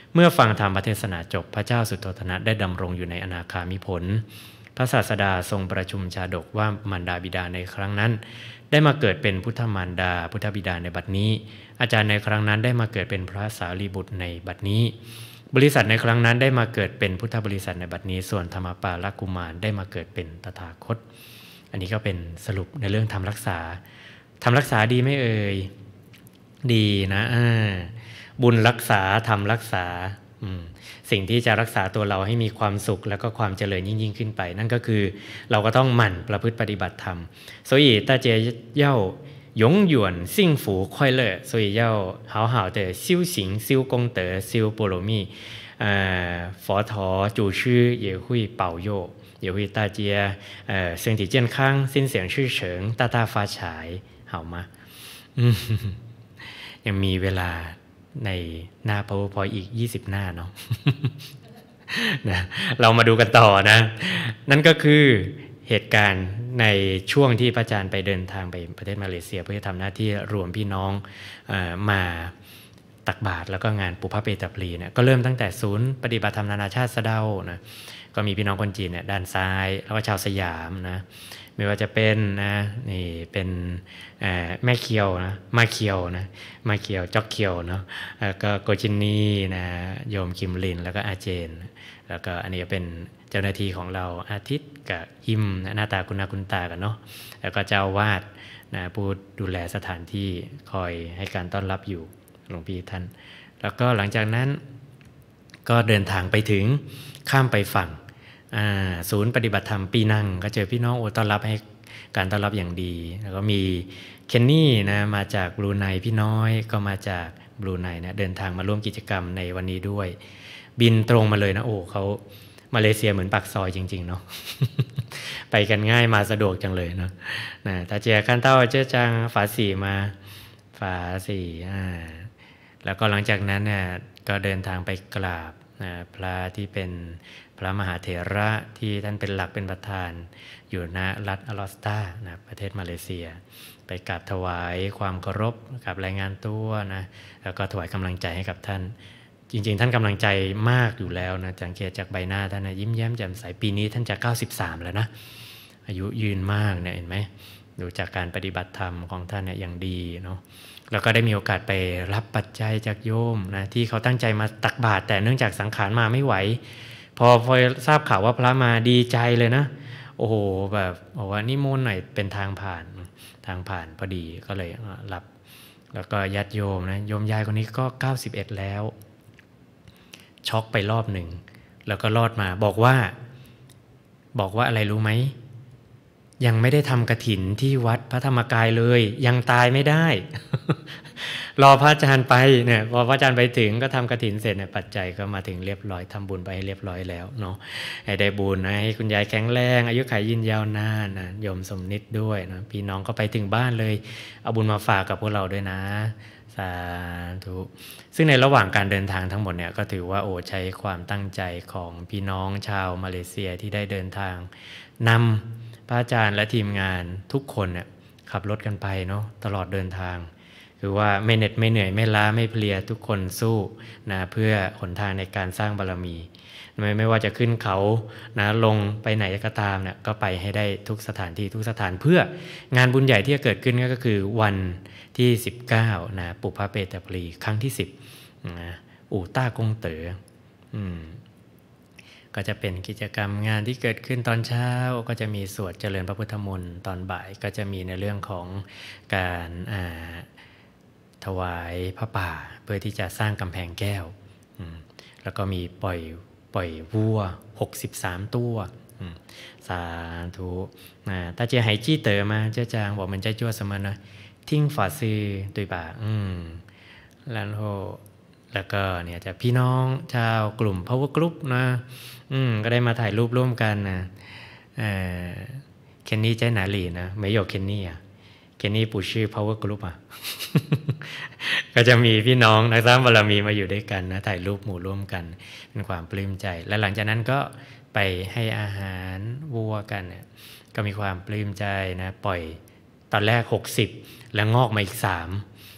เมื่อฟังธรรมเทศนาจบพระเจ้าสุโธทนะได้ดำรงอยู่ในอนาคามิผลพระศาสดาทรงประชุมชาดกว่ามารดาบิดาในครั้งนั้นได้มาเกิดเป็นพุทธมารดาพุทธบิดาในบัดนี้อาจารย์ในครั้งนั้นได้มาเกิดเป็นพระสารีบุตรในบัดนี้บริษัทในครั้งนั้นได้มาเกิดเป็นพุทธบริษัทในบัดนี้ส่วนธรรมปาลกุมารได้มาเกิดเป็นตถาคตอันนี้ก็เป็นสรุปในเรื่องทำรักษาทำรักษาดีไม่เอ่ยดีนะบุญรักษาทำรักษาสิ่งที่จะรักษาตัวเราให้มีความสุขแล้วก็ความเจริญยิ่งยิ่งขึ้นไปนั่นก็คือเราก็ต้องหมั่นประพฤติปฏิบัติธรรม所以大家要永远幸福快乐所以要好好的修行修功德修波罗蜜呃佛陀祖师也会保佑也会大家呃身体健康心想事成大大发财好吗ยังมีเวลาในหน้า PowerPoint อีกยี่สิบหน้าเนาะ นะเรามาดูกันต่อนะนั่นก็คือเหตุการณ์ในช่วงที่พระอาจารย์ไปเดินทางไปประเทศมาเลเซียเพื่อทำหน้าที่รวมพี่น้องเอ่อมาตักบาตรแล้วก็งานปุพพเปตปลีเนี่ยก็เริ่มตั้งแต่ศูนย์ปฏิบัติธรรมนานาชาติสะเดานะก็มีพี่น้องคนจีนเนี่ยด้านซ้ายแล้วก็ชาวสยามนะไม่ว่าจะเป็นนะนี่เป็นแม่เคียวนะมาเคียวนะมาเคียวจ๊อกเคียวเนาะแล้วก็โกจินนี่นะโยมคิมลินแล้วก็อาเจนแล้วก็อันนี้เป็นเจ้าหน้าที่ของเราอาทิตย์กับฮิมนะหน้าตาคุณนาคุณตากันเนาะแล้วก็เจ้าวาดนะผู้ดูแลสถานที่คอยให้การต้อนรับอยู่หลวงพี่ท่านแล้วก็หลังจากนั้นก็เดินทางไปถึงข้ามไปฝั่งศูนย์ปฏิบัติธรรมปีนังก็เจอพี่น้องโอต้อนรับให้การต้อนรับอย่างดีแล้วก็มีเคนนี่นะมาจากบรูไนพี่น้อยก็มาจากบรูไนนะเดินทางมาร่วมกิจกรรมในวันนี้ด้วยบินตรงมาเลยนะโอ้เขามาเลเซียเหมือนปากซอยจริงๆเนาะ ไปกันง่ายมาสะดวกจังเลยเนาะนะตาเจียคันเต้าเจ้าจังฝาสี่มาฝาสี่อ่าแล้วก็หลังจากนั้นเนี่ยก็เดินทางไปกราบนะพระที่เป็นพระมหาเถระที่ท่านเป็นหลักเป็นประธานอยู่ณรัฐอลอสตานะประเทศมาเลเซียไปกราบถวายความเคารพกับรายงานตัวนะแล้วก็ถวายกำลังใจให้กับท่านจริงๆท่านกำลังใจมากอยู่แล้วนะสังเกตจากใบหน้าท่านนะยิ้มแย้มแจ่มใสปีนี้ท่านจะเก้าสิบสามแล้วนะอายุยืนมากเนี่ยเห็นไหมดูจากการปฏิบัติธรรมของท่านเนี่ยอย่างดีเนาะแล้วก็ได้มีโอกาสไปรับปัจจัยจากโยมนะที่เขาตั้งใจมาตักบาตรแต่เนื่องจากสังขารมาไม่ไหวพอพอทราบข่าวว่าพระมาดีใจเลยนะโอ้โหแบบบอกว่านิมนต์หน่อยเป็นทางผ่านทางผ่านพอดีก็เลยรับแล้วก็ญาติโยมนะโยมยายคนนี้ก็เก้าสิบเอ็ดแล้วช็อกไปรอบหนึ่งแล้วก็รอดมาบอกว่าบอกว่าอะไรรู้ไหมยังไม่ได้ทำกฐินที่วัดพระธรรมกายเลยยังตายไม่ได้ รอพระอาจารย์ไปเนี่ยพอพระอาจารย์ไปถึงก็ทำกฐินเสร็จเนี่ยปัจจัยก็มาถึงเรียบร้อยทำบุญไปให้เรียบร้อยแล้วเนาะให้ได้บุญนะให้คุณยายแข็งแรงอายุขัยยืนยาวนานนะโยมสมนิตด้วยนะพี่น้องก็ไปถึงบ้านเลยเอาบุญมาฝากกับพวกเราด้วยนะสาธุซึ่งในระหว่างการเดินทางทั้งหมดเนี่ยก็ถือว่าโอ้ใช้ความตั้งใจของพี่น้องชาวมาเลเซียที่ได้เดินทางนำพระอาจารย์และทีมงานทุกคนเนี่ยขับรถกันไปเนาะตลอดเดินทางคือว่าไม่เหน็ดไม่เหนื่อยไม่ล้าไม่เพลียทุกคนสู้นะเพื่อหนทางในการสร้างบารมีไม่ไม่ว่าจะขึ้นเขานะลงไปไหนก็ตามเนี่ยก็ไปให้ได้ทุกสถานที่ทุกสถานเพื่องานบุญใหญ่ที่จะเกิดขึ้นก็คือวันที่สิบเก้านะปุพพเปตปลีครั้งที่สิบนะอู่ต้ากงเต๋ออืมก็จะเป็นกิจกรรมงานที่เกิดขึ้นตอนเช้าก็จะมีสวดเจริญพระพุทธมนต์ตอนบ่ายก็จะมีในเรื่องของการอ่าถวายพระป่าเพื่อที่จะสร้างกำแพงแก้วแล้วก็มีปล่อยปล่อยวัวหกสิบสามตัวสาธุ大家还记得吗这张我们在做什么呢听法师对吧อืม然后แล้วก็เนี่ยจะพี่น้องชาวกลุ่ม Power Group นะอืมก็ได้มาถ่ายรูปร่วมกันนะเอ่อเคนนี่ใจหนาหลีนะไม่有เคนนี่อ่ะเคนนี่ปู่ชื่อ Power Group อ่ะ ก็จะมีพี่น้องนักสร้างบารมีมาอยู่ด้วยกันนะถ่ายรูปหมู่ร่วมกันเป็นความปลื้มใจและหลังจากนั้นก็ไปให้อาหารวัวกันเนี่ยก็มีความปลื้มใจนะปล่อยตอนแรกหกสิบแล้วงอกมาอีกสาม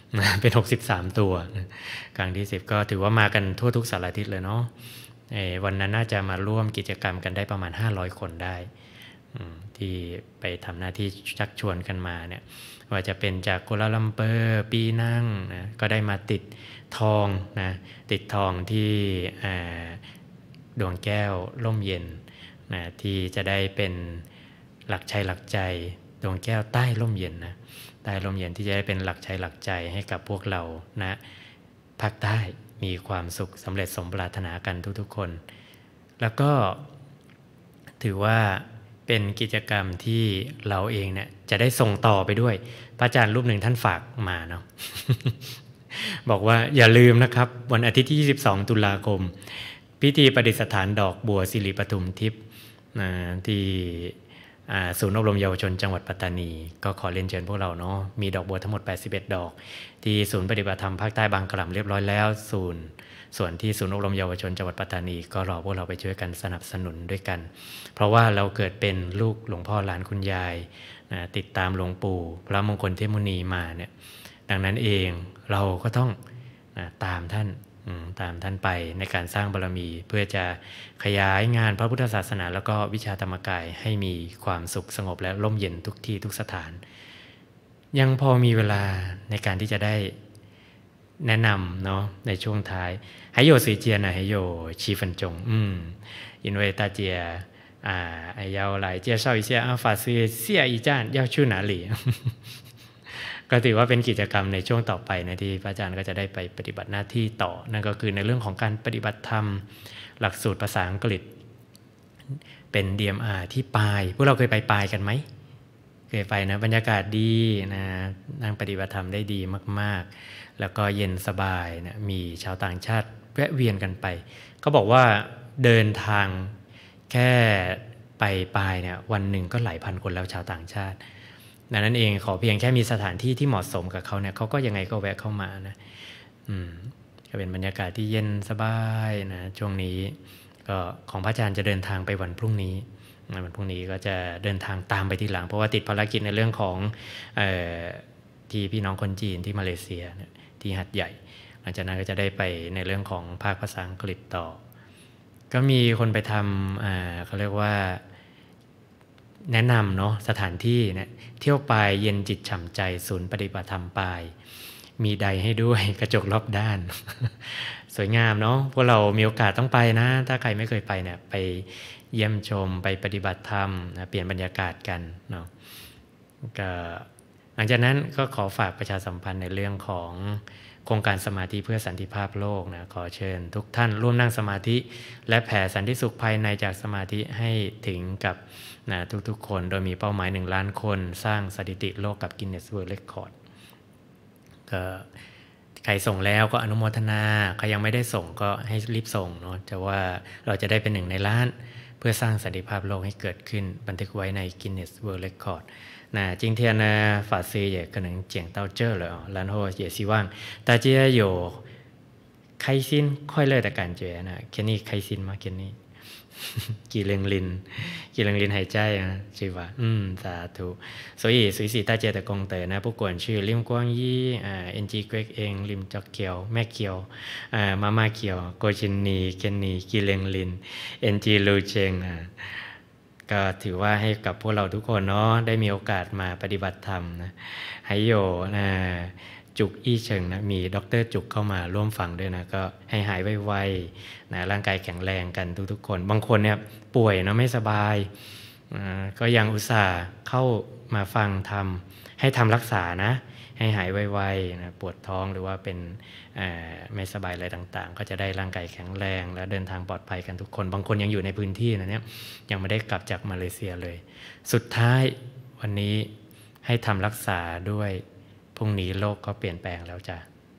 เป็นหกสิบสามตัวครั้งที่สิบก็ถือว่ามากันทั่วทุกสารทิศเลยเนาะวันนั้นน่าจะมาร่วมกิจกรรมกันได้ประมาณห้าร้อยคนได้ที่ไปทำหน้าที่ชักชวนกันมาเนี่ยว่าจะเป็นจากกัวลาลัมเปอร์ปีนังนะก็ได้มาติดทองนะติดทองที่ดวงแก้วร่มเย็นนะที่จะได้เป็นหลักชัยหลักใจดวงแก้วใต้ร่มเย็นนะใต้ร่มเย็นที่จะได้เป็นหลักชัยหลักใจให้กับพวกเรานะภาคใต้มีความสุขสำเร็จสมปรารถนากันทุกๆคนแล้วก็ถือว่าเป็นกิจกรรมที่เราเองเนี่ยจะได้ส่งต่อไปด้วยพระอาจารย์รูปหนึ่งท่านฝากมาเนาะ บอกว่าอย่าลืมนะครับวันอาทิตย์ที่ยี่สิบสองตุลาคมพิธีประดิษฐานดอกบัวสิริปทุมทิพย์ที่ศูนย์อบรมเยาวชนจังหวัดปัตตานีก็ขอเรียนเชิญพวกเราเนาะมีดอกบัวทั้งหมดแปดสิบเอ็ดดอกที่ศูนย์ปฏิบัติธรรมภาคใต้บางกล่ำเรียบร้อยแล้วศูนย์ส่วนที่ศูนย์อบรมเยาวชนจังหวัดปัตตานีก็รอพวกเราไปช่วยกันสนับสนุนด้วยกันเพราะว่าเราเกิดเป็นลูกหลวงพ่อหลานคุณยายนะติดตามหลวงปู่พระมงคลเทพมุนีมาเนี่ยดังนั้นเองเราก็ต้องนะตามท่านตามท่านไปในการสร้างบารมีเพื่อจะขยายงานพระพุทธศาสนาแล้วก็วิชาธรรมกายให้มีความสุขสงบและร่มเย็นทุกที่ทุกสถานยังพอมีเวลาในการที่จะได้แนะนำเนาะในช่วงท้าย还有时间呢还有七分钟嗯因为大家啊要来介绍一下啊法师下一站要去哪里ก็ถือว่าเป็นกิจกรรมในช่วงต่อไปนะที่พระอาจารย์ก็จะได้ไปปฏิบัติหน้าที่ต่อนั่นก็คือในเรื่องของการปฏิบัติธรรมหลักสูตรภาษาอังกฤษเป็น ดี เอ็ม อาร์ ที่ปายพวกเราเคยไปปายกันไหมเคยไปนะบรรยากาศดีนะนั่งปฏิบัติธรรมได้ดีมากๆแล้วก็เย็นสบายนะมีชาวต่างชาติแวะเวียนกันไปเขาบอกว่าเดินทางแค่ไปปายเนี่ยวันหนึ่งก็หลายพันคนแล้วชาวต่างชาติดังนั้นเองขอเพียงแค่มีสถานที่ที่เหมาะสมกับเขาเนี่ยเขาก็ยังไงก็แวะเข้ามานะอืมก็เป็นบรรยากาศที่เย็นสบายนะช่วงนี้ก็ของพระอาจารย์จะเดินทางไปวันพรุ่งนี้วันพรุ่งนี้ก็จะเดินทางตามไปทีหลังเพราะว่าติดภารกิจในเรื่องของเอ่อที่พี่น้องคนจีนที่มาเลเซียที่หัดใหญ่หลังจากนั้นก็จะได้ไปในเรื่องของภาคภาษาอังกฤษต่อก็มีคนไปทำอ่าเขาเรียกว่าแนะนำเนาะสถานที่เนี่ยเที่ยวปายเย็นจิตฉ่ำใจศูนย์ปฏิบัติธรรมปายมีใดให้ด้วยกระจกรอบด้าน สวยงามเนาะพวกเรามีโอกาสต้องไปนะถ้าใครไม่เคยไปเนี่ยไปเยี่ยมชมไปปฏิบัติธรรมนะเปลี่ยนบรรยากาศกันเนาะก็หลังจากนั้นก็ขอฝากประชาสัมพันธ์ในเรื่องของโครงการสมาธิเพื่อสันติภาพโลกนะขอเชิญทุกท่านร่วมนั่งสมาธิและแผ่สันติสุขภายในจากสมาธิให้ถึงกับนะทุกๆคนโดยมีเป้าหมายหนึ่งล้านคนสร้างสถิติโลกกับ Guinness World Record ก็ใครส่งแล้วก็อนุโมทนาใครยังไม่ได้ส่งก็ให้รีบส่งเนาะแต่ว่าเราจะได้เป็นหนึ่งในล้านเพื่อสร้างสันติภาพโลกให้เกิดขึ้นบันทึกไว้ใน Guinness World Record那今天呢法师也可能讲到这了然后也希望大家有开心快乐的感觉นะแค่นี้开心吗แค่นี้กีเริงลินกีเริงลินหายใจนะชื่อว่าอืมสาธุ所以随喜大家的功德นะ不管是林光一อ่า เอ็น จี เกรกเองลิมจอกเกียวแม่เกียวอ่ามาม่าเกียวโกจินนีเคนนีกีเริงลิน เอ็น จี ลูเชงอ่าก็ถือว่าให้กับพวกเราทุกคนเนาะได้มีโอกาสมาปฏิบัติธรรมนะให้โยนะจุกอี้เชิงนะมีดร.จุกเข้ามาร่วมฟังด้วยนะก็ให้หายไวๆนะร่างกายแข็งแรงกันทุกๆคนบางคนเนี่ยป่วยเนาะไม่สบายก็ยังอุตส่าห์เข้ามาฟังทำให้ทำรักษานะให้หายไวๆนะปวดท้องหรือว่าเป็นไม่สบายอะไรต่างๆก็จะได้ร่างกายแข็งแรงและเดินทางปลอดภัยกันทุกคนบางคนยังอยู่ในพื้นที่นะเนี่ยยังไม่ได้กลับจากมาเลเซียเลยสุดท้ายวันนี้ให้ทำรักษาด้วยพรุ่งนี้โลกก็เปลี่ยนแปลงแล้วจ้ะ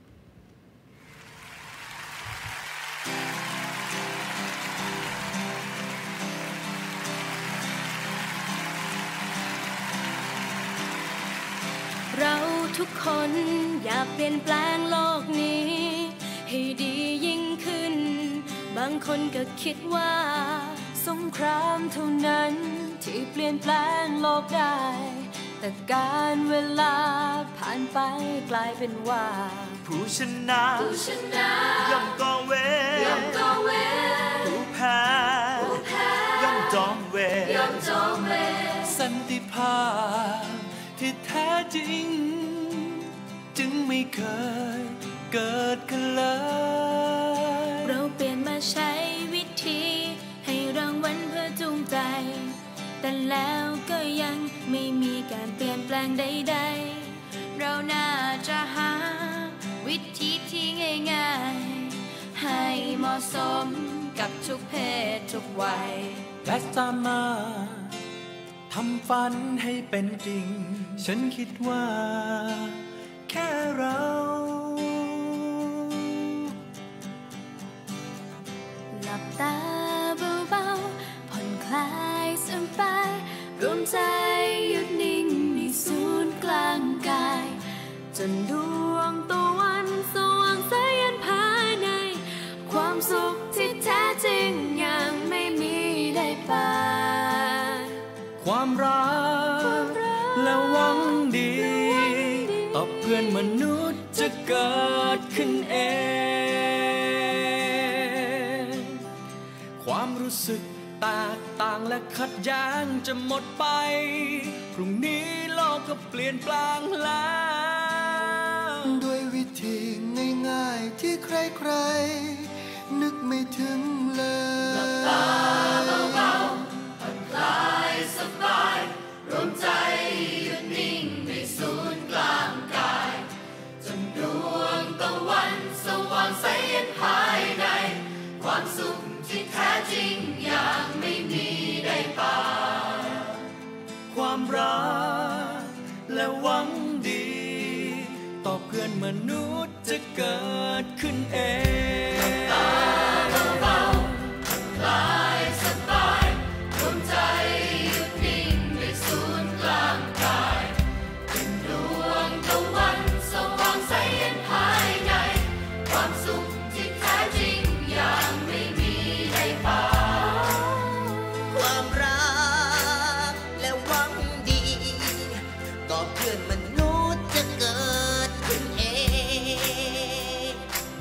เราทุกคนอยากเปลี่ยนแปลงโลกนี้ให้ดียิ่งขึ้นบางคนก็คิดว่าสงครามเท่านั้นที่เปลี่ยนแปลงโลกได้แต่การเวลาผ่านไปกลายเป็นว่าผู้ชนะย่อมก่อเวรผู้แพ้ย่อมจองเวรสันติภาพที่แท้จริงจึงไม่เคยเกิดขึ้นเลยเราเปลี่ยนมาใช้วิธีให้รางวัลเพื่อจูงใจแต่แล้วก็ยังไม่มีการเปลี่ยนแปลงใดๆเราน่าจะหาวิธีที่ง่ายๆให้เหมาะสมกับทุกเพศทุกวัยและสามารถทำฝันให้เป็นจริงฉันคิดว่าแค่เราหลับตาเบาๆผ่อนคลายสบายรวมใจหยุดนิ่งในศูนย์กลางกายจนดวงตะวันสว่างใสยันภายในความสุขที่แท้จริงยังไม่มีได้ปาความรักและหวังดีต่อเพื่อนมนุษย์จะเกิดขึ้นเองความรู้สึกแตกต่างและขัดแย้งจะหมดไปพรุ่งนี้โลกก็เปลี่ยนแปลงแล้วด้วยวิธีง่ายๆที่ใครๆนึกไม่ถึงเลยหลับตาเบาๆผ่อนคลายสบายรวมใจหยุดนิ่งในศูนย์กลางกายจนดวงตะวันสว่างใสเย็นภายในความสุขที่แท้จริงอย่างไม่มีได้ปาความรักและหวังดีต่อเพื่อนมนุษย์จะเกิดขึ้นเองตาเบาๆผ่อนคลายสบายรวมใจหยุดนิ่งในศูนย์กลางกายเป็นดวงตะวันสว่างใสเย็นภายในความสุขที่แท้จริงอย่างไม่มีได้ปาความรักและหวังดีต่อเพื่อนมนุษย์จะเกิดขึ้นเอง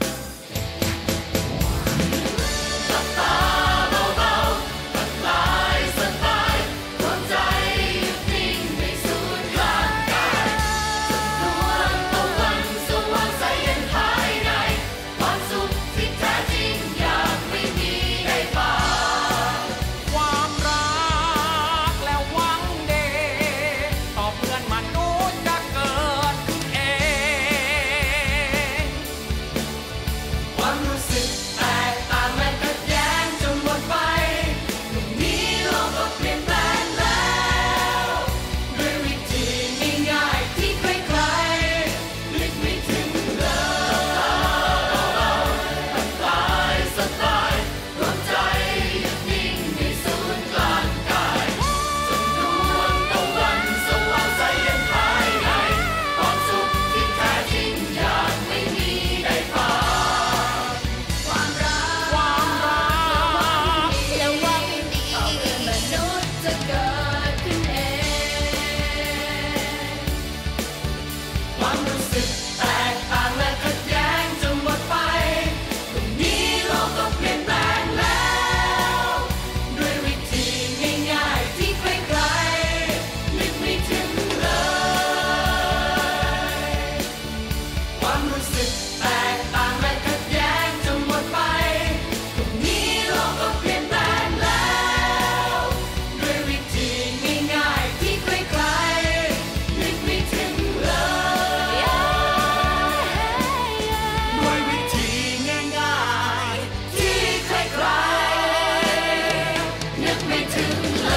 หลับตาเบาๆผ่อนคลายสบายรวมใจหยุดนิ่งในศูนย์กลางกายจนดวงตะวันสว่างใสเย็นภายในความสุขที่แท้จริงอย่างไม่มีได้ปาความรักและหวังดีต่อเพื่อนมนุษย์จะเกิดขึ้นเองความรู้สึกแตกต่างและขัดแย้งจนหมดไปพรุ่งนี้โลกก็เปลี่ยนแปลงแล้วด้วยวิธีง่ายๆที่ใครๆนึกไม่ถึงเลยผ่อนคลายสบายรวมใจหยุดนิ่งในศูนย์กลางกายจนดวงตะวันสว่างใสเย็นภายในความสุขที่แท้จริงอย่างไม่มีได้ปาความรักความรักและหวังดีต่อเพื่อนมนุษย์จะเกิดขึ้นเองความรู้สึกแตกต่างและขัดแย้งจนหมดไปพรุ่งนี้โลกก็เปลี่ยนแปลงแล้วด้วยวิธีง่ายๆที่ใครๆนึกไม่ถึงเลยความรู้สึกแตกต่างและขัดแย้งจนหมดไปพรุ่งนี้โลกก็เปลี่ยนแปลงแล้วด้วยวิธีง่ายๆที่ใครๆนึกไม่ถึงเลยด้วยวิธีง่ายๆที่ใครๆนึกไม่ถึงเลย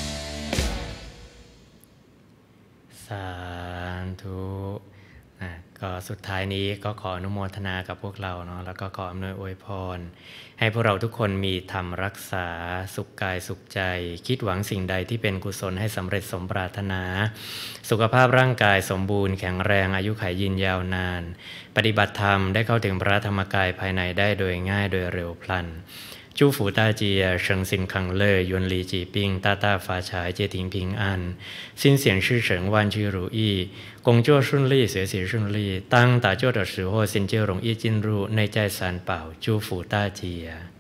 สาธุนะก็สุดท้ายนี้ก็ขออนุโมทนากับพวกเราเนาะแล้วก็ขออำนวยอวยพรให้พวกเราทุกคนมีธรรมรักษาสุขกายสุขใจคิดหวังสิ่งใดที่เป็นกุศลให้สำเร็จสมปรารถนาสุขภาพร่างกายสมบูรณ์แข็งแรงอายุขัยยืนยาวนานปฏิบัติธรรมได้เข้าถึงพระธรรมกายภายในได้โดยง่ายโดยเร็วพลัน祝福大家身心康乐远离疾病大大发财家庭平安心想事成万事如意工作顺利学习顺利当打坐的时候心就容易进入内在三宝祝福大家